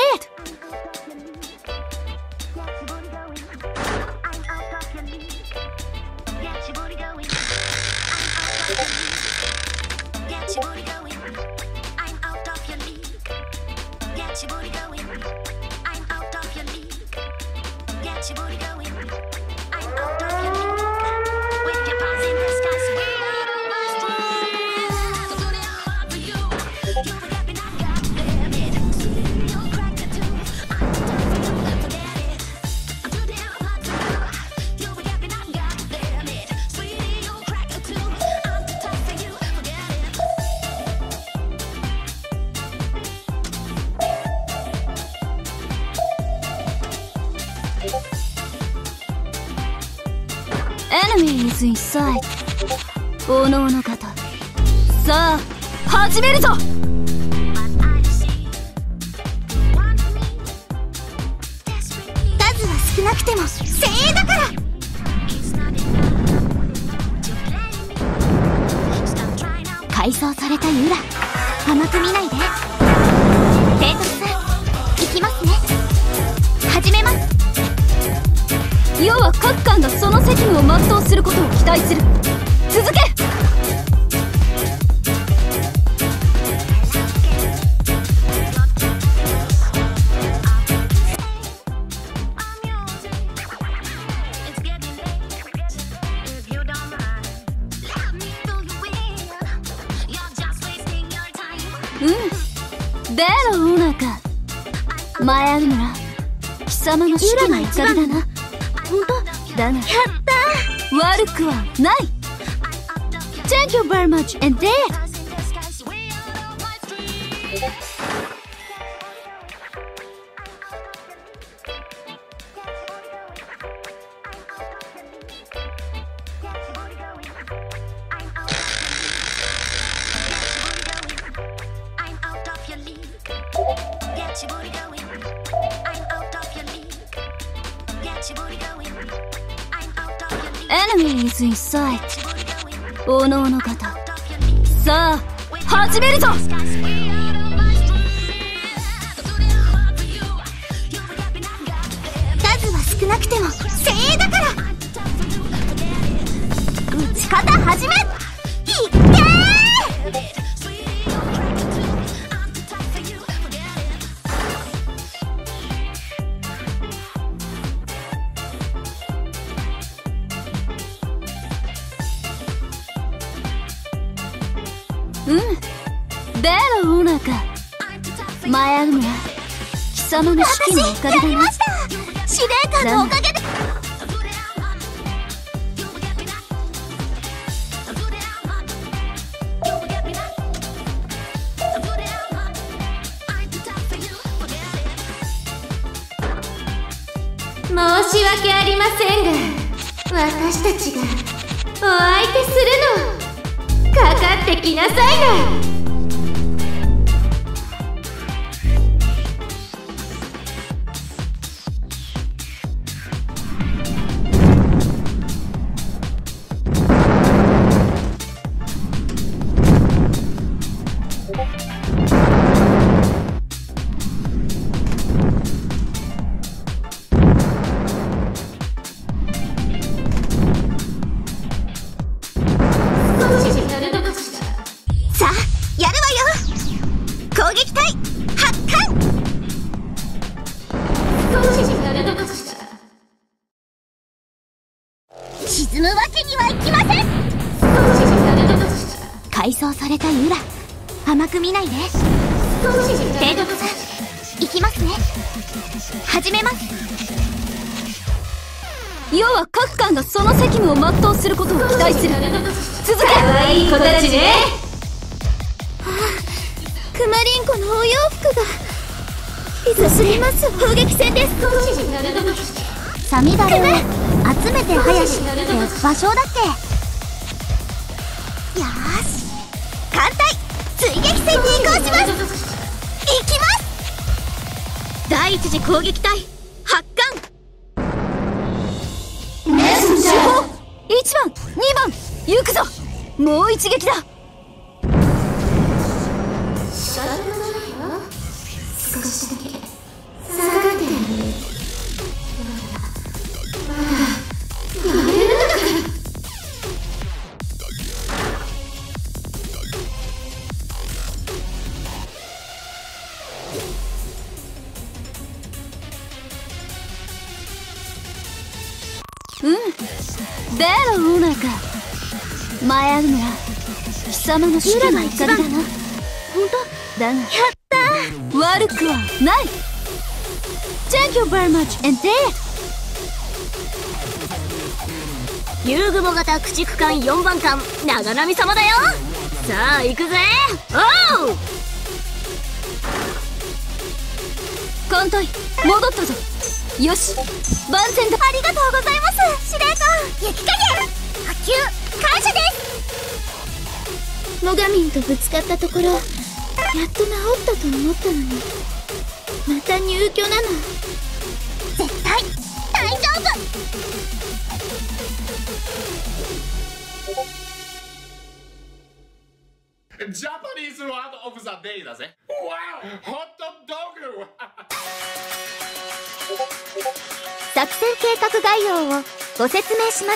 Speaker 1: Enemy is in sight。 おのおの方、さあ始めるぞ。 されたユラ、甘く見ないで。提督さん、行きますね。始めます。
Speaker 3: 要は各艦がその責務を全うすることを期待する。続け。うん、でろオーナーか。前あるなら貴様の指揮の怒りだな。本当だが、やったー、悪くはない。 Thank you very much indeed。 Enemy is in sight。 おのおの方、さあ始めるぞ。
Speaker 1: 数は少なくても精鋭だから。撃ち方始め。いっけー。
Speaker 3: うん、でろオーナーか。前あるのは貴様の指揮のおかげだな。
Speaker 1: やりました。司令官のおかげで。
Speaker 4: 申し訳ありませんが、私たちがお相手するの。かかってきなさいな。
Speaker 1: 沈むわけにはいきません。改装されたユラ、甘く見ないで。提督さん、行きますね。始めます。
Speaker 3: 要は各艦がその責務を全うすることを期待する。続け。
Speaker 4: かわいい子たちね。
Speaker 1: はあ、クマリンコのお洋服が。進みます。砲撃戦です。
Speaker 3: サミダレを集めて林って場所だっけ。
Speaker 1: よーし、艦隊追撃戦に移行します。行きます。第一次攻撃隊発艦。
Speaker 3: 主砲いちばんにばん行くぞ。もう一撃だ。
Speaker 4: 仕方ないよ。少しだけ下がってる。
Speaker 3: うん、でろオーナーか。前あるなら貴様の指揮の怒りだな。本当だが、やったー、悪くはない。 Thank you very much indeed。
Speaker 1: 竜雲型駆逐艦よんばん艦長波様だよ。さあ行くぜ。おう、
Speaker 3: 艦隊戻ったぞ。よし、万全だ。
Speaker 1: ありがとうございます、司令官。雪影波及感謝です。モガミンとぶつかったところ、やっと治ったと思ったのに、また入居なの。絶対大丈夫。
Speaker 5: Japanese word of the day だぜ。Wow! ホットドッグ
Speaker 1: 作戦計画概要をご説明します。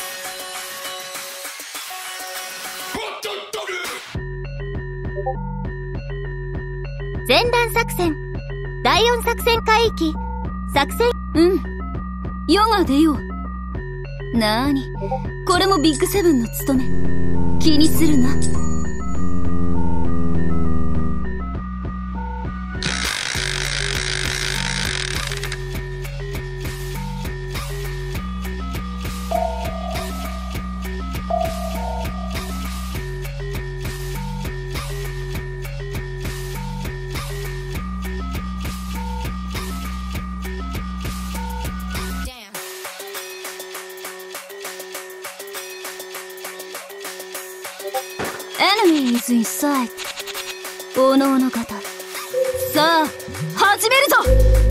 Speaker 1: 前段作戦、だいよん作戦海域、作戦、
Speaker 3: うん。世が出よう。なーに、これもビッグセブンの務め。気にするな。Enemy is in sight. おのおの方。さあ、始めるぞ。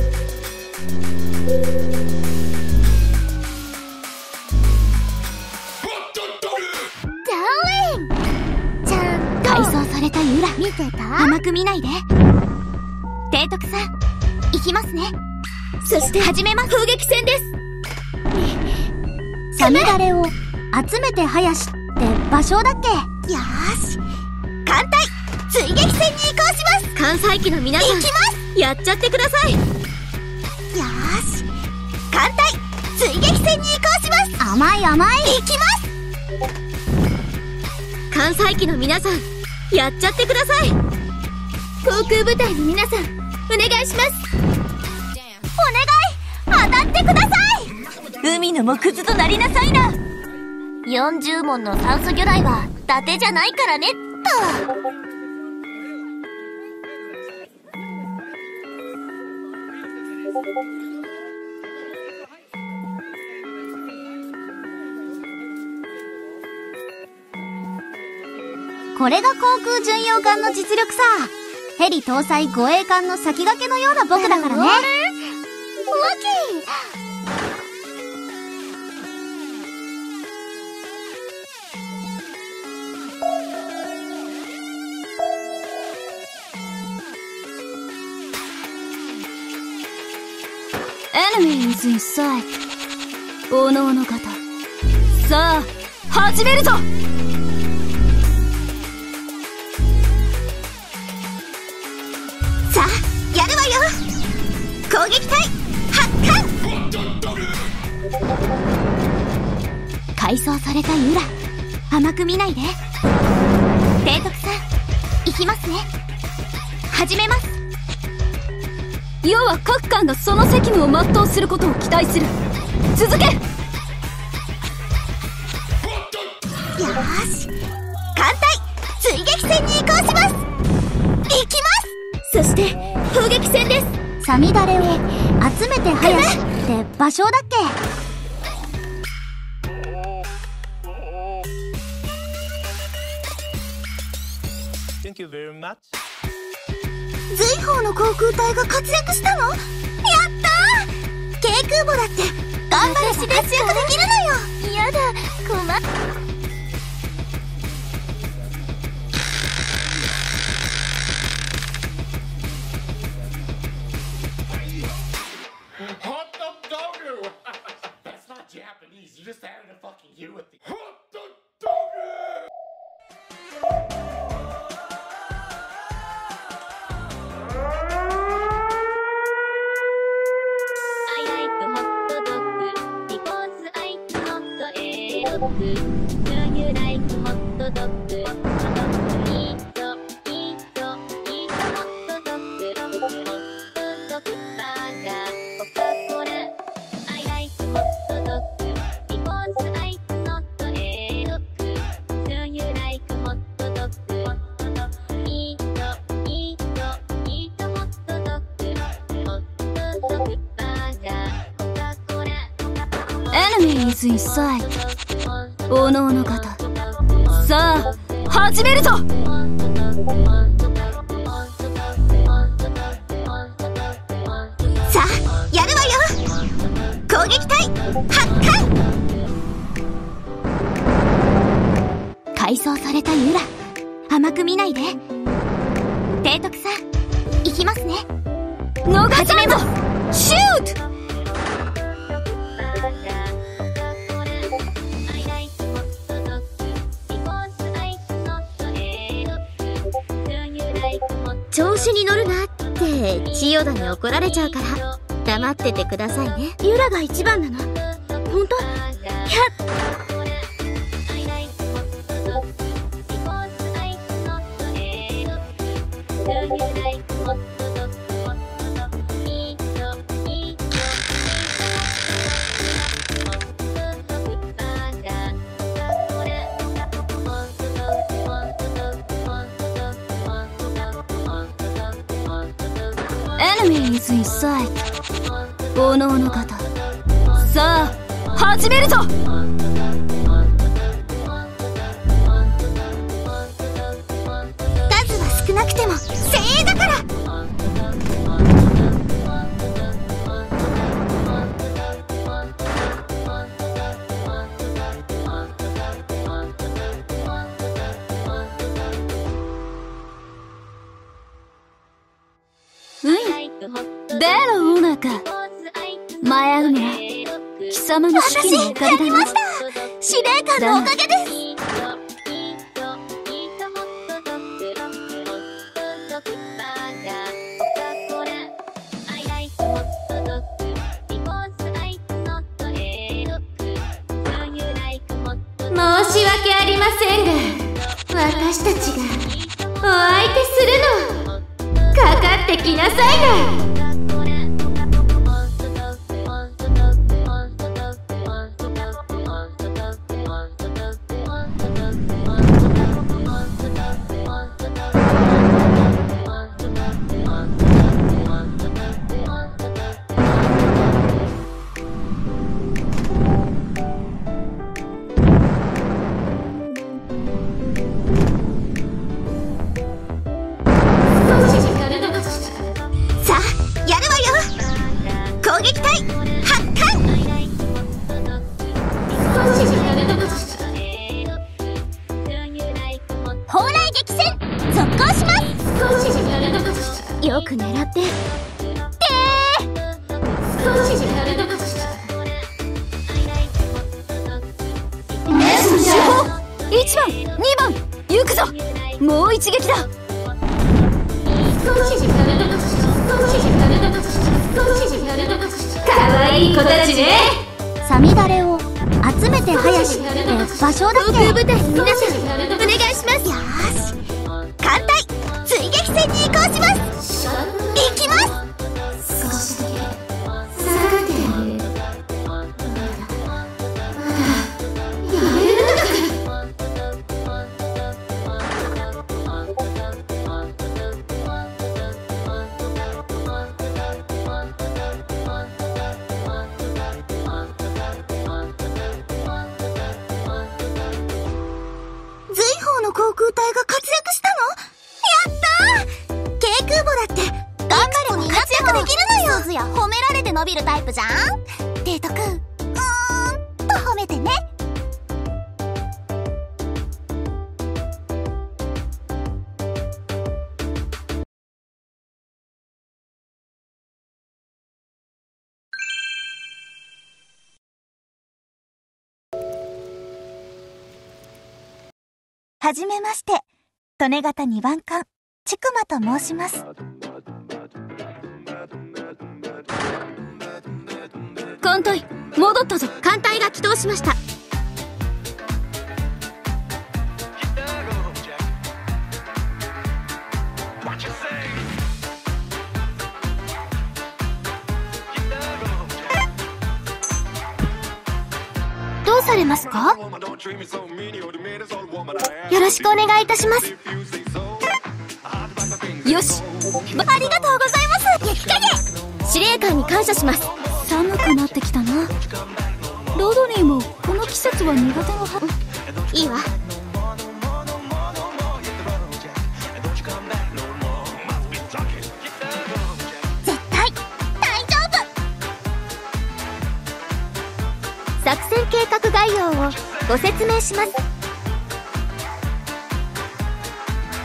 Speaker 1: ダーリン、ちゃんと改装されたユラ見てた？甘く見ないで。提督さん、行きますね。そして始めます。砲撃戦です。
Speaker 3: サミダレを集めて林って場所だっけ？
Speaker 1: よーし、艦隊追撃戦に移行します。艦載機の皆さん、行きます。やっちゃってください。よーし、艦隊追撃戦に移行します。
Speaker 3: 甘い甘い。
Speaker 1: 行きます。艦載機の皆さん、やっちゃってください。航空部隊の皆さん、お願いします。お願い、当たってください。海の藻くずとなりなさいな。よんじゅうもんの酸素魚雷は伊達じゃないからねっと。
Speaker 3: これが航空巡洋艦の実力さ。ヘリ搭載護衛艦の先駆けのような僕だからね。
Speaker 1: わ
Speaker 3: Enemy is in sight. おのおの方。さあ、始めるぞ。
Speaker 1: さあ、やるわよ。攻撃隊発艦。改装されたユラ、甘く見ないで。提督さん、行きますね。始めます。
Speaker 3: 世は各艦がその責務を全うすることを期待する。続け。よ
Speaker 1: ーし、艦隊追撃戦に移行します。行きます。そして砲撃戦です。
Speaker 3: サミダレを集めて林って場所だっけ？
Speaker 2: Thank you very much.
Speaker 1: 随砲の航空隊が活躍したの？やったー！軽空母だって頑張れし活躍できるのよ。やだ、困っ。
Speaker 5: Hot dog! That's not Japanese. You just added a fucking U with the hot dog!
Speaker 1: Do you like hot dog? Eat, eat, eat hot dog. Hot dog burger, Coca-Cola. I like hot dog because I not a dog. Do you like hot dog? Eat, eat, eat hot dog. Hot dog burger, Coca-Cola.
Speaker 3: Enemy is in sight. おのおの方。さあ、始めるぞ。
Speaker 1: さあ、やるわよ。攻撃隊発艦。改装されたユラ、 甘く見ないで。提督さん、行きますね。逃さないぞ。シュート。調子に乗るなって千代田に怒られちゃうから黙っててくださいね。ユラが一番なの？本当？やっEnemy is in sight。おのおの方、さあ始めるぞ。数は少なくても精鋭だから。出ろおなか。前あぐな貴様の指揮のおかげだな。私やりました。司令官のおかげです。
Speaker 4: 申し訳ありませんが、私たちがお相手するの。かかってきなさいな。
Speaker 1: よく狙って。てー。少しやれなかった。いちばん、にばん、行くぞ。もう一撃だ。少しやれなかった。少しやれなかった。少しやれなかった。かわいい子たちね。
Speaker 3: さみだれを集めて早しって場所だっけ。航
Speaker 1: 空部隊の皆さん、お願いします。
Speaker 3: よーし、艦隊追撃戦に移行します。行きます。
Speaker 4: 少しだけ下がってやれるのか。
Speaker 3: 随宝の航空隊が活躍したの？やったー。軽空母だって頑張れば活躍できるのよ。すずや褒められて伸びるタイプじゃん。提督、うーんと褒めてね。はじめまして、利根型にばん艦ちくまと申します。
Speaker 1: 艦隊戻ったぞ。艦隊が起動しました。どうされますか？よろしくお願いいたします。よし、
Speaker 3: ありがとうございます。激影
Speaker 1: 司令官に感謝します。
Speaker 3: 寒くなってきたな。ロドニーもこの季節は苦手なは、
Speaker 1: うん、いいわ。
Speaker 3: 絶対大丈夫。
Speaker 1: 作戦計画概要をご説明します。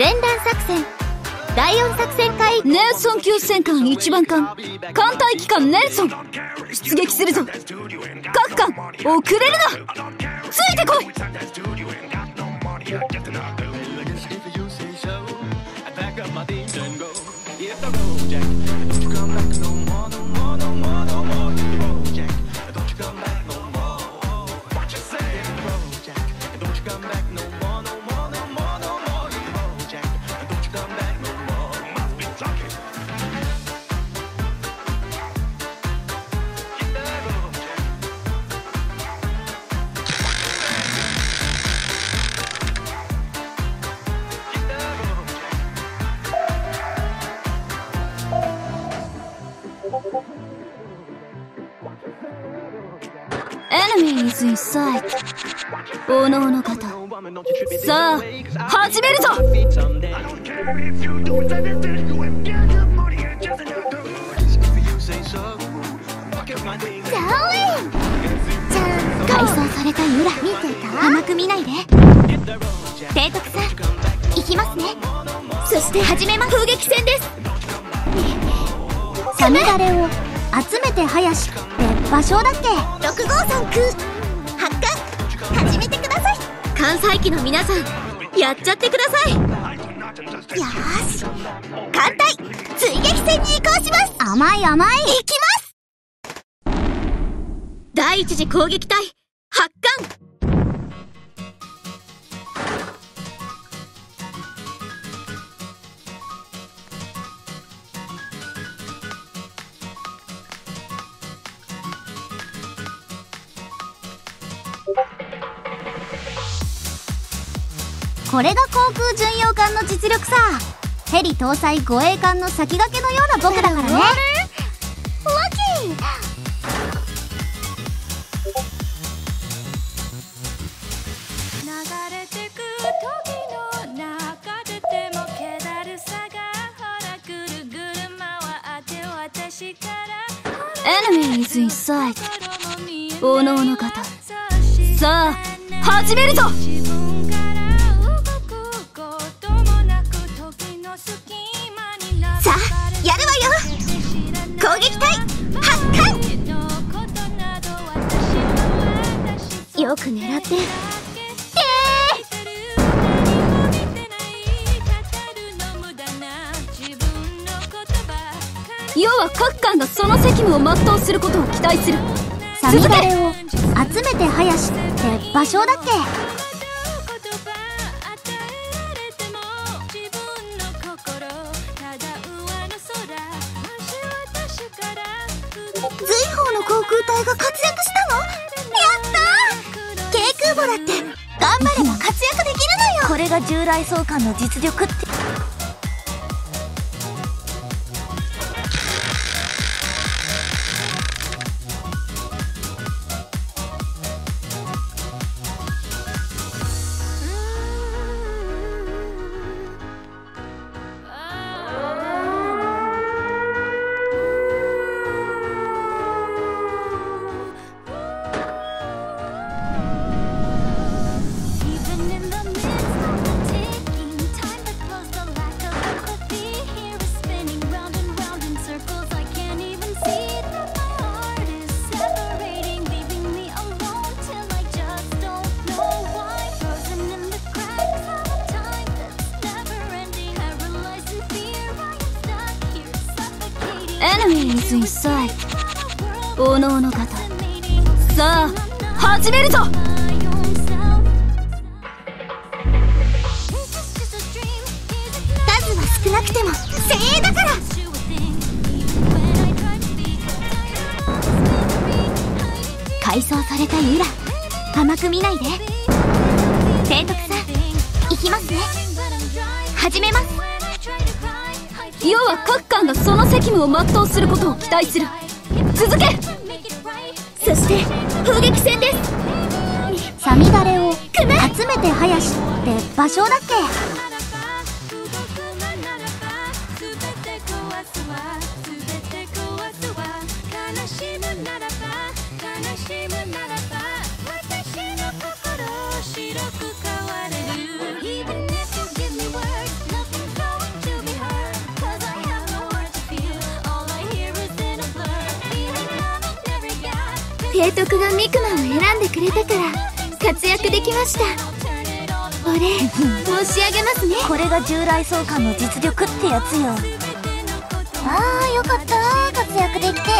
Speaker 3: 前段作戦だいよん作戦会
Speaker 1: ネルソン級戦艦一番艦艦隊機関ネルソン出撃するぞ。各艦遅れるな。ついてこい。Enemy is in sight。おのおの方、さあ始めるぞ。
Speaker 3: 改装されたユラ見てた？甘く見ないで。提督さん行きますね。
Speaker 1: そして始めます。攻撃戦です。
Speaker 3: サミダレを集めて林って場所だっけ？ろくごうさん空発艦始めてください。
Speaker 1: 艦載機の皆さんやっちゃってください。
Speaker 3: よーし艦隊追撃戦に移行します。甘い甘い行きます。
Speaker 1: 第一次攻撃隊発艦。
Speaker 3: これが航空巡洋艦の実力さ。ヘリ搭載護衛艦の先駆けのような僕だからね。ラッキー。
Speaker 6: 流れてく時の中ででも気だるさがほらぐるぐる回って私から
Speaker 1: Enemy is in sight。おのおの方、さあ始めるぞ。
Speaker 3: さあやるわよ。攻撃隊発艦。
Speaker 1: よく狙って。要は各艦がその責務を全うすることを期待する。
Speaker 3: サミダレを集めて林って場所だっけ？随胞の航空隊が活躍したの？やったー。軽空母だって頑張れば活躍できるのよ。これが従来総監の実力って。
Speaker 1: Enemy is in sight。おのおの方、さあ始めるぞ。
Speaker 3: 数は少なくても精鋭だから。改装されたユラ甘く見ないで。提督さん行きますね。始めます。
Speaker 1: 要は各艦がその責務を全うすることを期待する。続け。
Speaker 3: そして砲撃戦です。サミダレを集めて林って場所だっけ？
Speaker 1: 提督がミクマを選んでくれたから活躍できました。お礼申し上げますね。
Speaker 3: これが従来総監の実力ってやつよ。あーよかった活躍できて。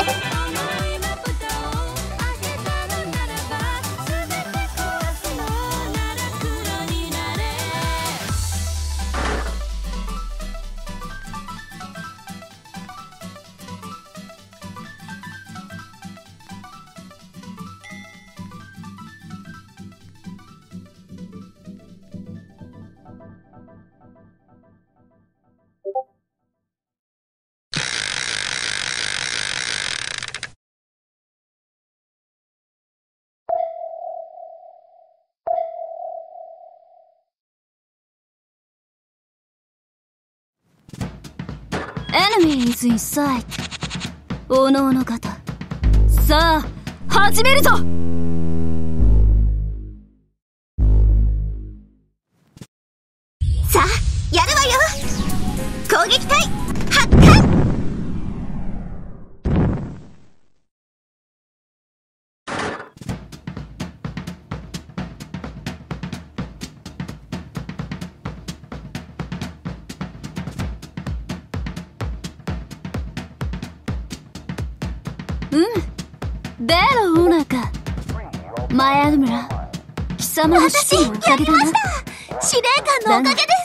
Speaker 1: Enemy is in sight。おのおの方、さあ始めるぞ。さあやるわよ。攻撃隊発艦。うんベロオーナーか。前アドムラ貴様の指示のおかげだな。
Speaker 3: 私やりました。司令官のおかげです。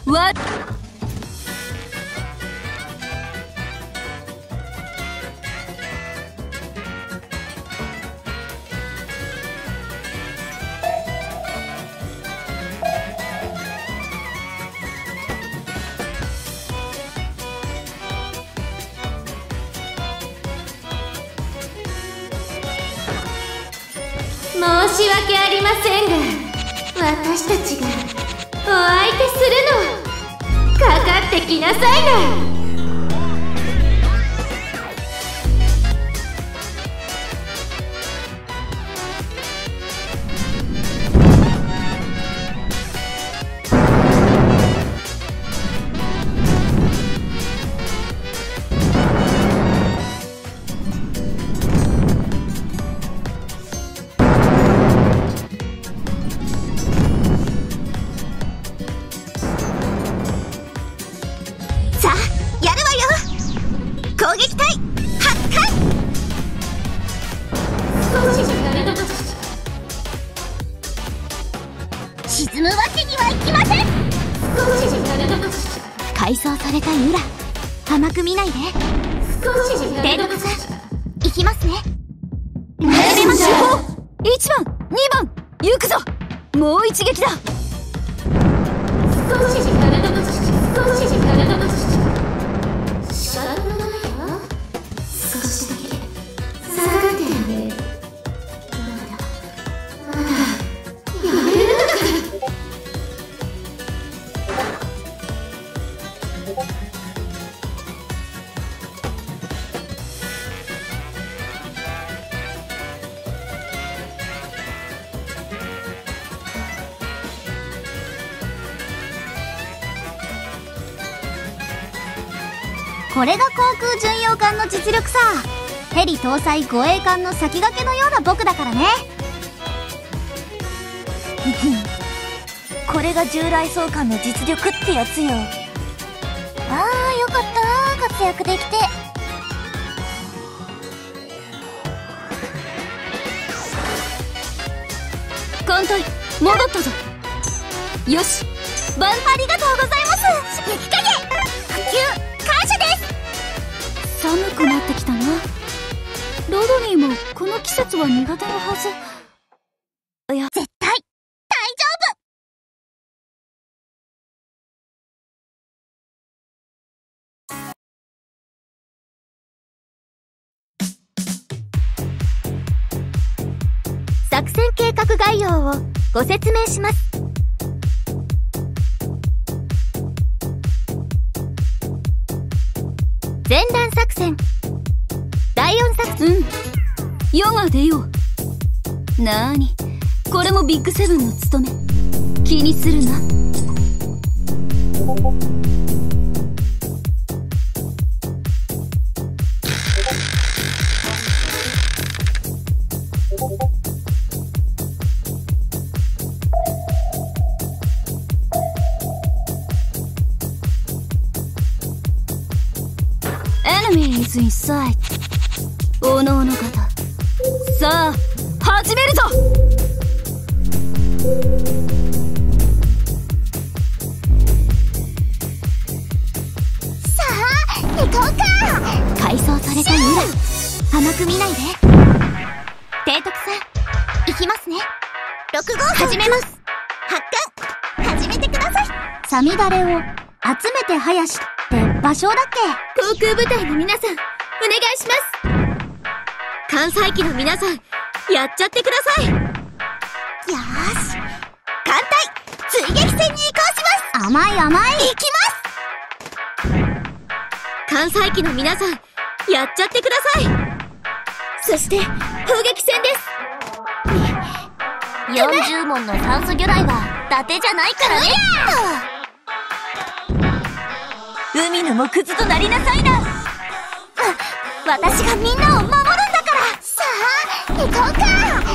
Speaker 1: わ
Speaker 4: 申し訳ありませんが、私たちがお相手するの。かかってきなさいな。
Speaker 3: 沈むわけにはいきません。
Speaker 1: 改装されたユラ甘く見ないで。提督さん行きますね。やめましょう。いちばんにばん行くぞ。もう一撃だ。少し時間が少し時間が仕方ないわ。少しだけ下がってやめる。まだまだやめるのか。
Speaker 3: これが航空巡洋艦の実力さ。ヘリ搭載護衛艦の先駆けのような僕だからね。これが従来総監の実力ってやつよ。あーよかった活躍できて。
Speaker 1: 艦隊戻ったぞ。よしバン
Speaker 3: ありがとうございます。激影普及感謝です。
Speaker 1: 寒くなってきたな。ロドニーもこの季節は苦手なはず。いや
Speaker 3: 絶対大丈
Speaker 1: 夫。作戦計画概要をご説明します。前段作戦、第四作戦。うん、世が出よう。なーに、これもビッグセブンの務め。気にするな。
Speaker 3: Enemy is inside。おのおの方、さあ始めるぞ。
Speaker 1: さあ行こうか。
Speaker 3: 改装された未来、甘く見ないで。
Speaker 1: 提督さん行きますね。ろく号
Speaker 3: 始めます。
Speaker 1: 発艦始めてください。
Speaker 3: さみだれを集めて林って場所だっけ。
Speaker 1: 航空部隊の皆さんお願いします。
Speaker 4: 関西機の皆さんやっちゃってください。
Speaker 1: よーし、艦隊追撃戦に移行します。
Speaker 3: 甘い甘い。
Speaker 1: 行き
Speaker 4: 関西機の皆さんやっちゃってください。
Speaker 1: ます。そして砲撃戦です。
Speaker 3: よんじゅうもんの酸素魚雷は伊達じゃないからね。海の藻くずとなりなさいな。
Speaker 1: 私がみんなを守るんだから。さあ行こうか。シュー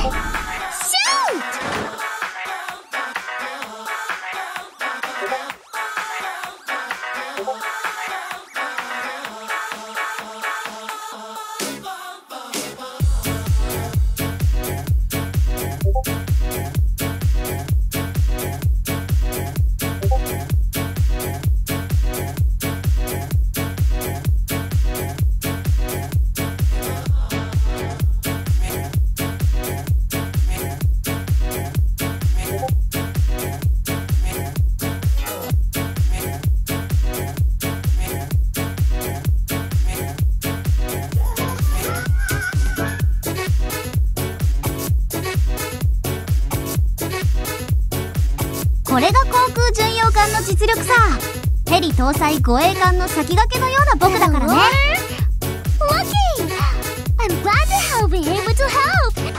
Speaker 3: これが航空巡洋艦の実力さ。ヘリ搭載護衛艦の先駆けのような僕だからね。
Speaker 1: Lucky! I'm glad to be able to help!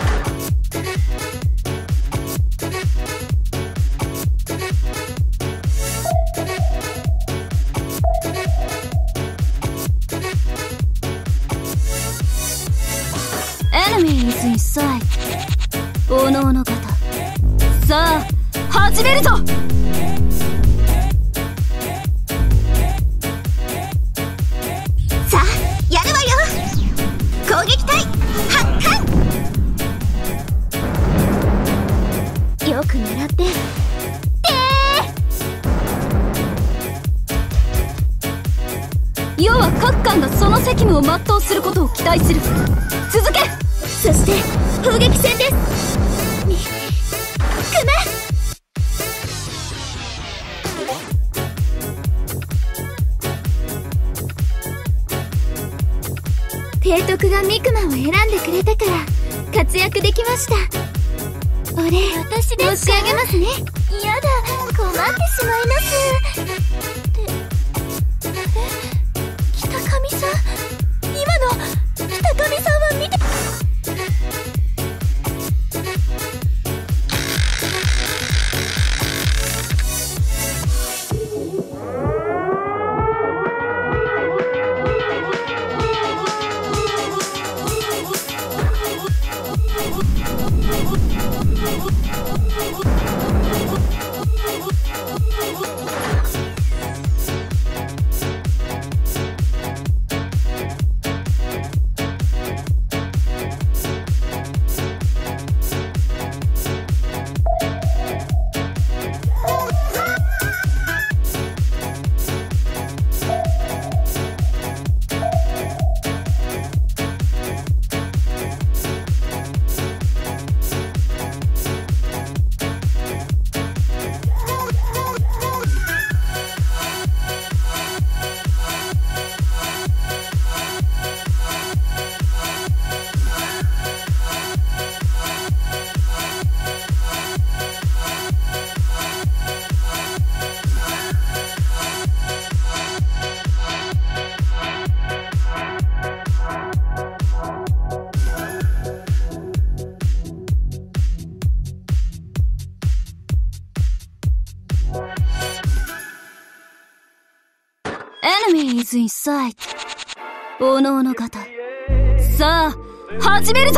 Speaker 3: Enemy is inside。おのおの方、さあ始めるぞ。
Speaker 1: さあやるわよ。攻撃隊発艦。よく狙って。
Speaker 3: 要は各艦がその責務を全うすることを期待する。続け。
Speaker 1: そして砲撃戦です。みくめ。提督がミクマを選んでくれたから活躍できました。お礼私で申し上げますね。やだ、困ってしまいます。って北上さん、今の北上さんは見て。
Speaker 3: Enemy is inside。おのおの方、さあ始めるぞ。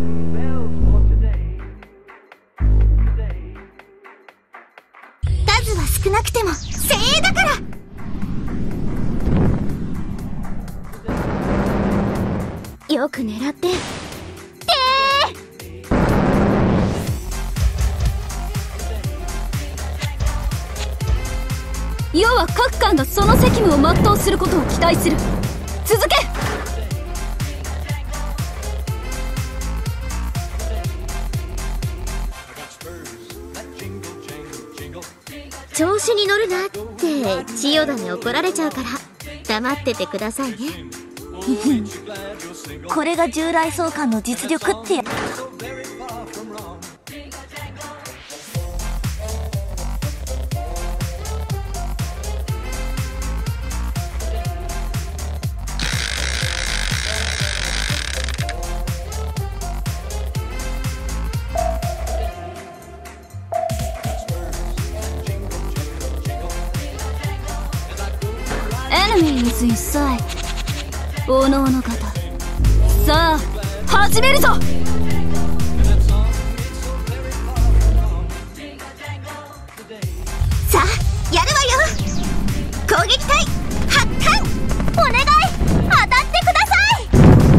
Speaker 1: 数は少なくても精鋭だから。 よく狙って。
Speaker 3: 世は各艦がその責務を全うすることを期待する。続け。
Speaker 1: 調子に乗るなって千代田に怒られちゃうから黙っててくださいね。
Speaker 3: これが従来総監の実力ってや。Enemy is in sight。おのおの方、さあ始めるぞ。
Speaker 1: さあやるわよ。攻撃隊発艦。
Speaker 3: お願い当たってください。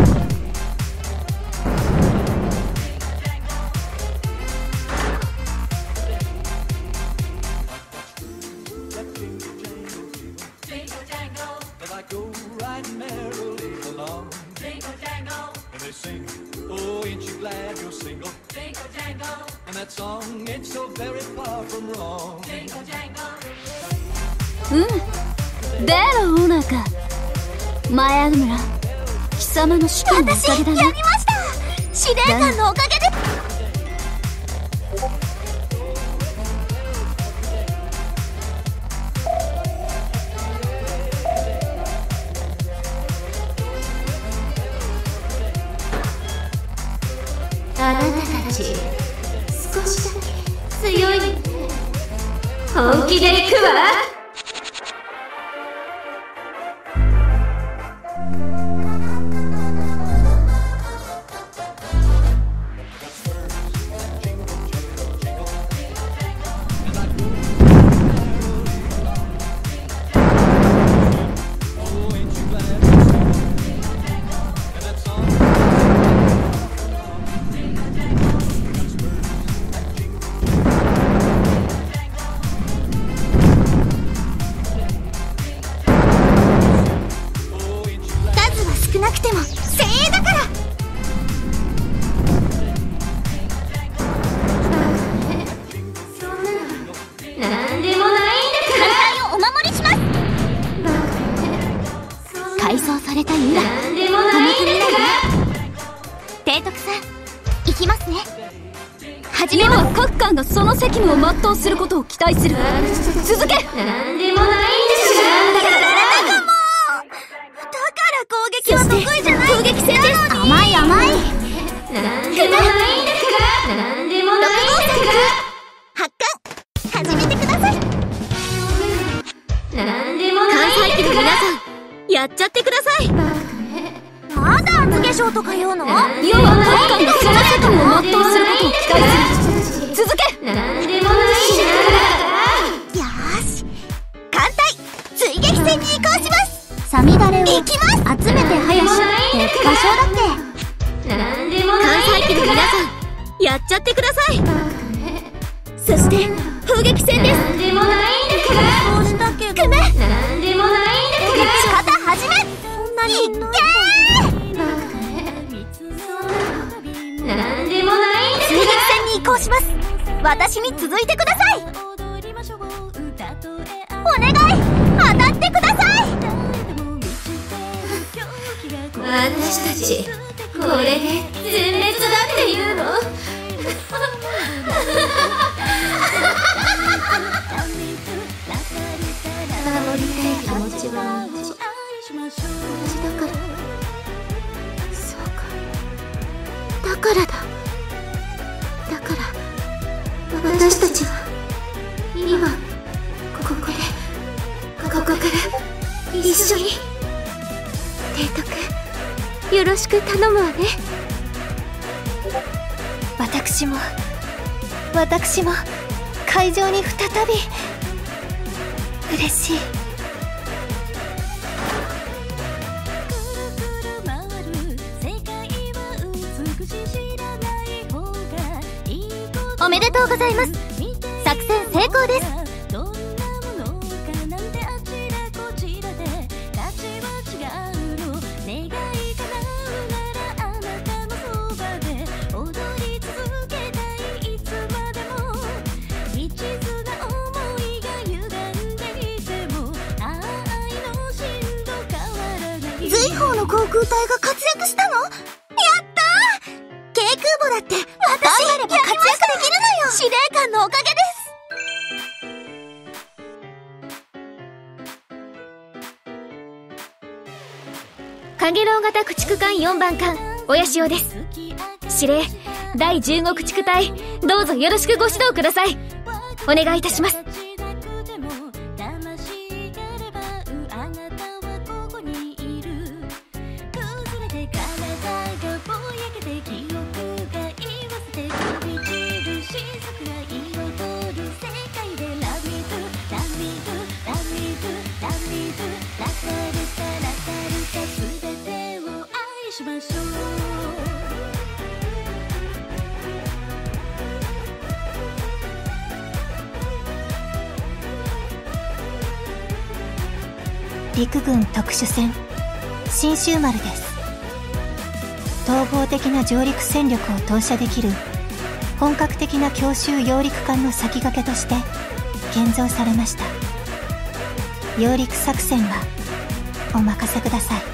Speaker 3: うん、でろオーナーか。前村、貴様の主権のおかげだな。
Speaker 1: 私やりました。司令官のおかげで。
Speaker 4: あなたたち少しだけ強いね。本気で行くわ。
Speaker 3: 改装されたユラ。
Speaker 4: なんでもないんだから。
Speaker 1: 提督さん行きますね。
Speaker 3: はじめは各艦がその責務を全うすることを期待する。続け。
Speaker 4: なんでもないんだから。
Speaker 1: だから攻撃は得意じゃない。攻撃戦です。
Speaker 3: 甘い甘い。
Speaker 4: なんでもないんだから。なんでもないんだから。
Speaker 1: 発艦始めてください。
Speaker 4: なんでもないんだから。
Speaker 1: 関西機の皆さんやっちゃってください。まだ厚化粧とか言うの？
Speaker 3: 要は各艦がその責務を全うすることを期待する。続け。
Speaker 4: なんでもないんだから。
Speaker 1: よーし、艦隊追撃戦に移行します。
Speaker 3: サミダレを
Speaker 1: 行きます。
Speaker 3: 集めて早しって画商だっ
Speaker 4: け。なんでもない
Speaker 1: 関西機の皆さんやっちゃってください。そして砲撃戦です。
Speaker 4: なんでもないんだから。
Speaker 1: そうしたけど。くめ。
Speaker 4: なんでもないんだから。
Speaker 1: 仕方始め。そんなにいっけー。
Speaker 4: なんでもないんだから。
Speaker 1: 追撃戦に移行します。私に続いてください。お願い当たってください。
Speaker 4: 私たちこれで全滅だっていうの？守りたい気持ちは同じ。同じだから。そうか。だからだ。だから私たちは今ここでここから一緒に。提督よろしく頼むわね。
Speaker 1: 私も私も会場に再び。嬉しい。 おめでとうございます。作戦成功です。
Speaker 6: どんなものかなんてあちらこちらで価値は違うの。願い叶うならあなたのそばで踊り続けたい。いつまでも一途な想いが歪んでいても愛の深度変わらない。
Speaker 3: 随宝の航空隊が活躍したの？やったー！軽空母だって私頑張れば活躍できるのよ。司令官のおかげです。
Speaker 1: かげろう型駆逐艦よんばん艦親潮です。司令だいじゅうご駆逐隊、どうぞよろしくご指導ください。お願いいたします。
Speaker 3: 陸軍特殊船新州丸です。統合的な上陸戦力を投射できる本格的な強襲揚陸艦の先駆けとして建造されました。揚陸作戦はお任せください。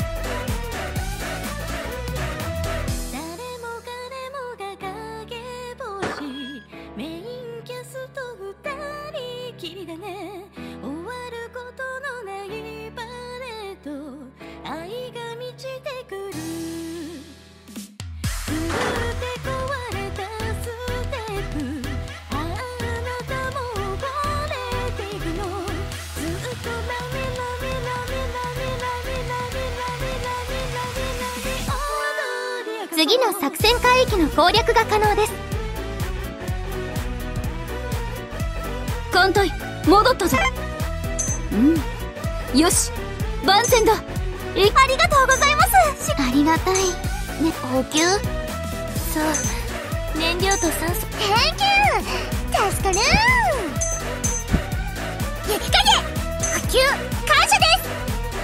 Speaker 1: 次の作戦海域の攻略が可能です。艦隊戻ったぞ。うんよし万全だ。えありがとうございます。
Speaker 3: ありがたいね。補給
Speaker 1: そう燃料と酸素。
Speaker 3: Thank you 助かるー。雪影補給感謝です。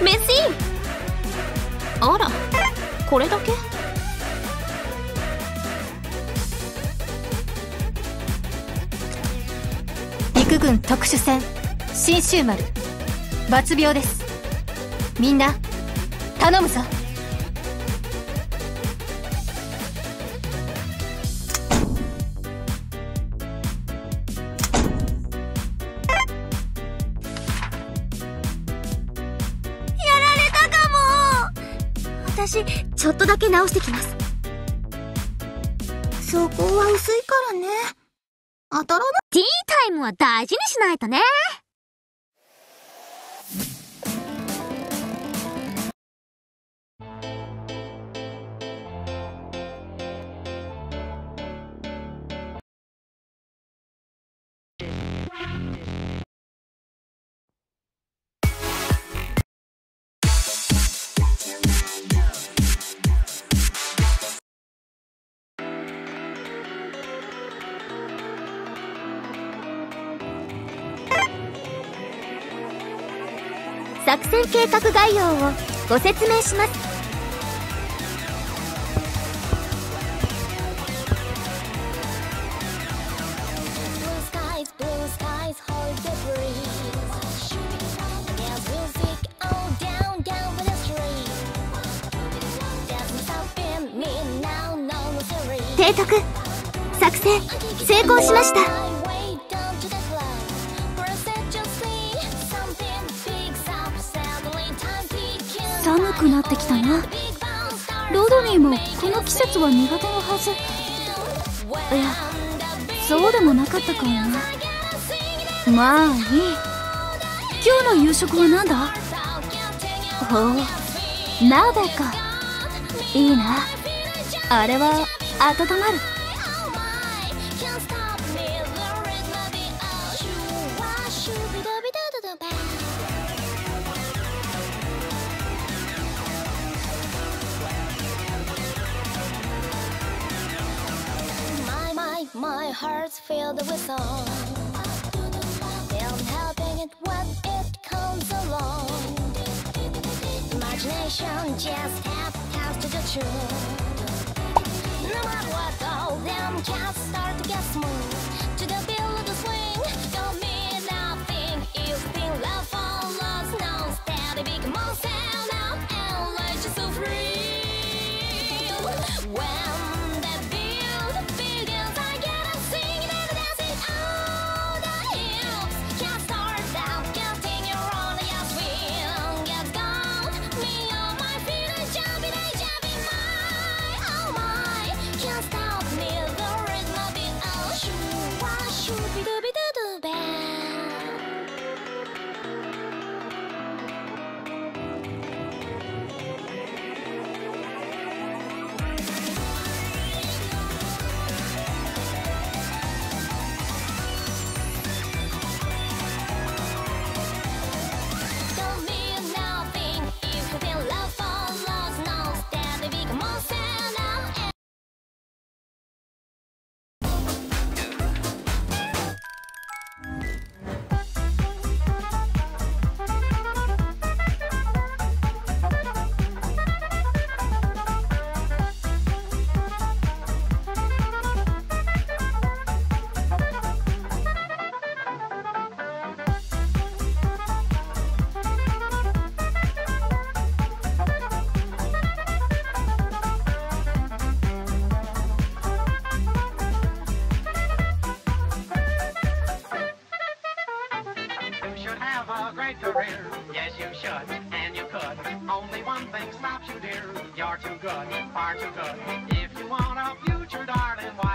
Speaker 1: メッシー。あらこれだけ。
Speaker 3: 陸軍特殊船新州丸抜病です。みんな頼むぞ。やられたかも。私ちょっとだけ直してきます。そこは薄いからね。当たらない。ティータイムは大事にしないとね。
Speaker 1: 作戦計画概要をご説明します。提督作戦成功しました。寒くなってきたな。ロドニーもこの季節は苦手のはず。いやそうでもなかったかもな。まあいい。今日の夕食は何だ。ほう鍋か。いいな。あれは温まる。
Speaker 6: My heart's filled with song. Feeling helping it when it comes along. Imagination just half has to the truth. No matter what, all them cats start to get smooth. To the bill of the swing, don't mean nothing. You've been left for lost now. Steady, big monster now, and let you so free. When the build begins, I get up singing and dancing all the hills. Can't start out, getting your own, your swing gets gone. Me on my feet and jumping and jumping, my, oh my. Can't stop me, the rhythm of it, oh shoo, wah, shoo, be doo be doo doo bang. Don't mean nothing if you feel love for lost now. Steady, big monster now. And
Speaker 7: You should have a great career. Yes, you should, and you could. Only one thing stops you, dear. You're too good, far too good. If you want a future, darling, why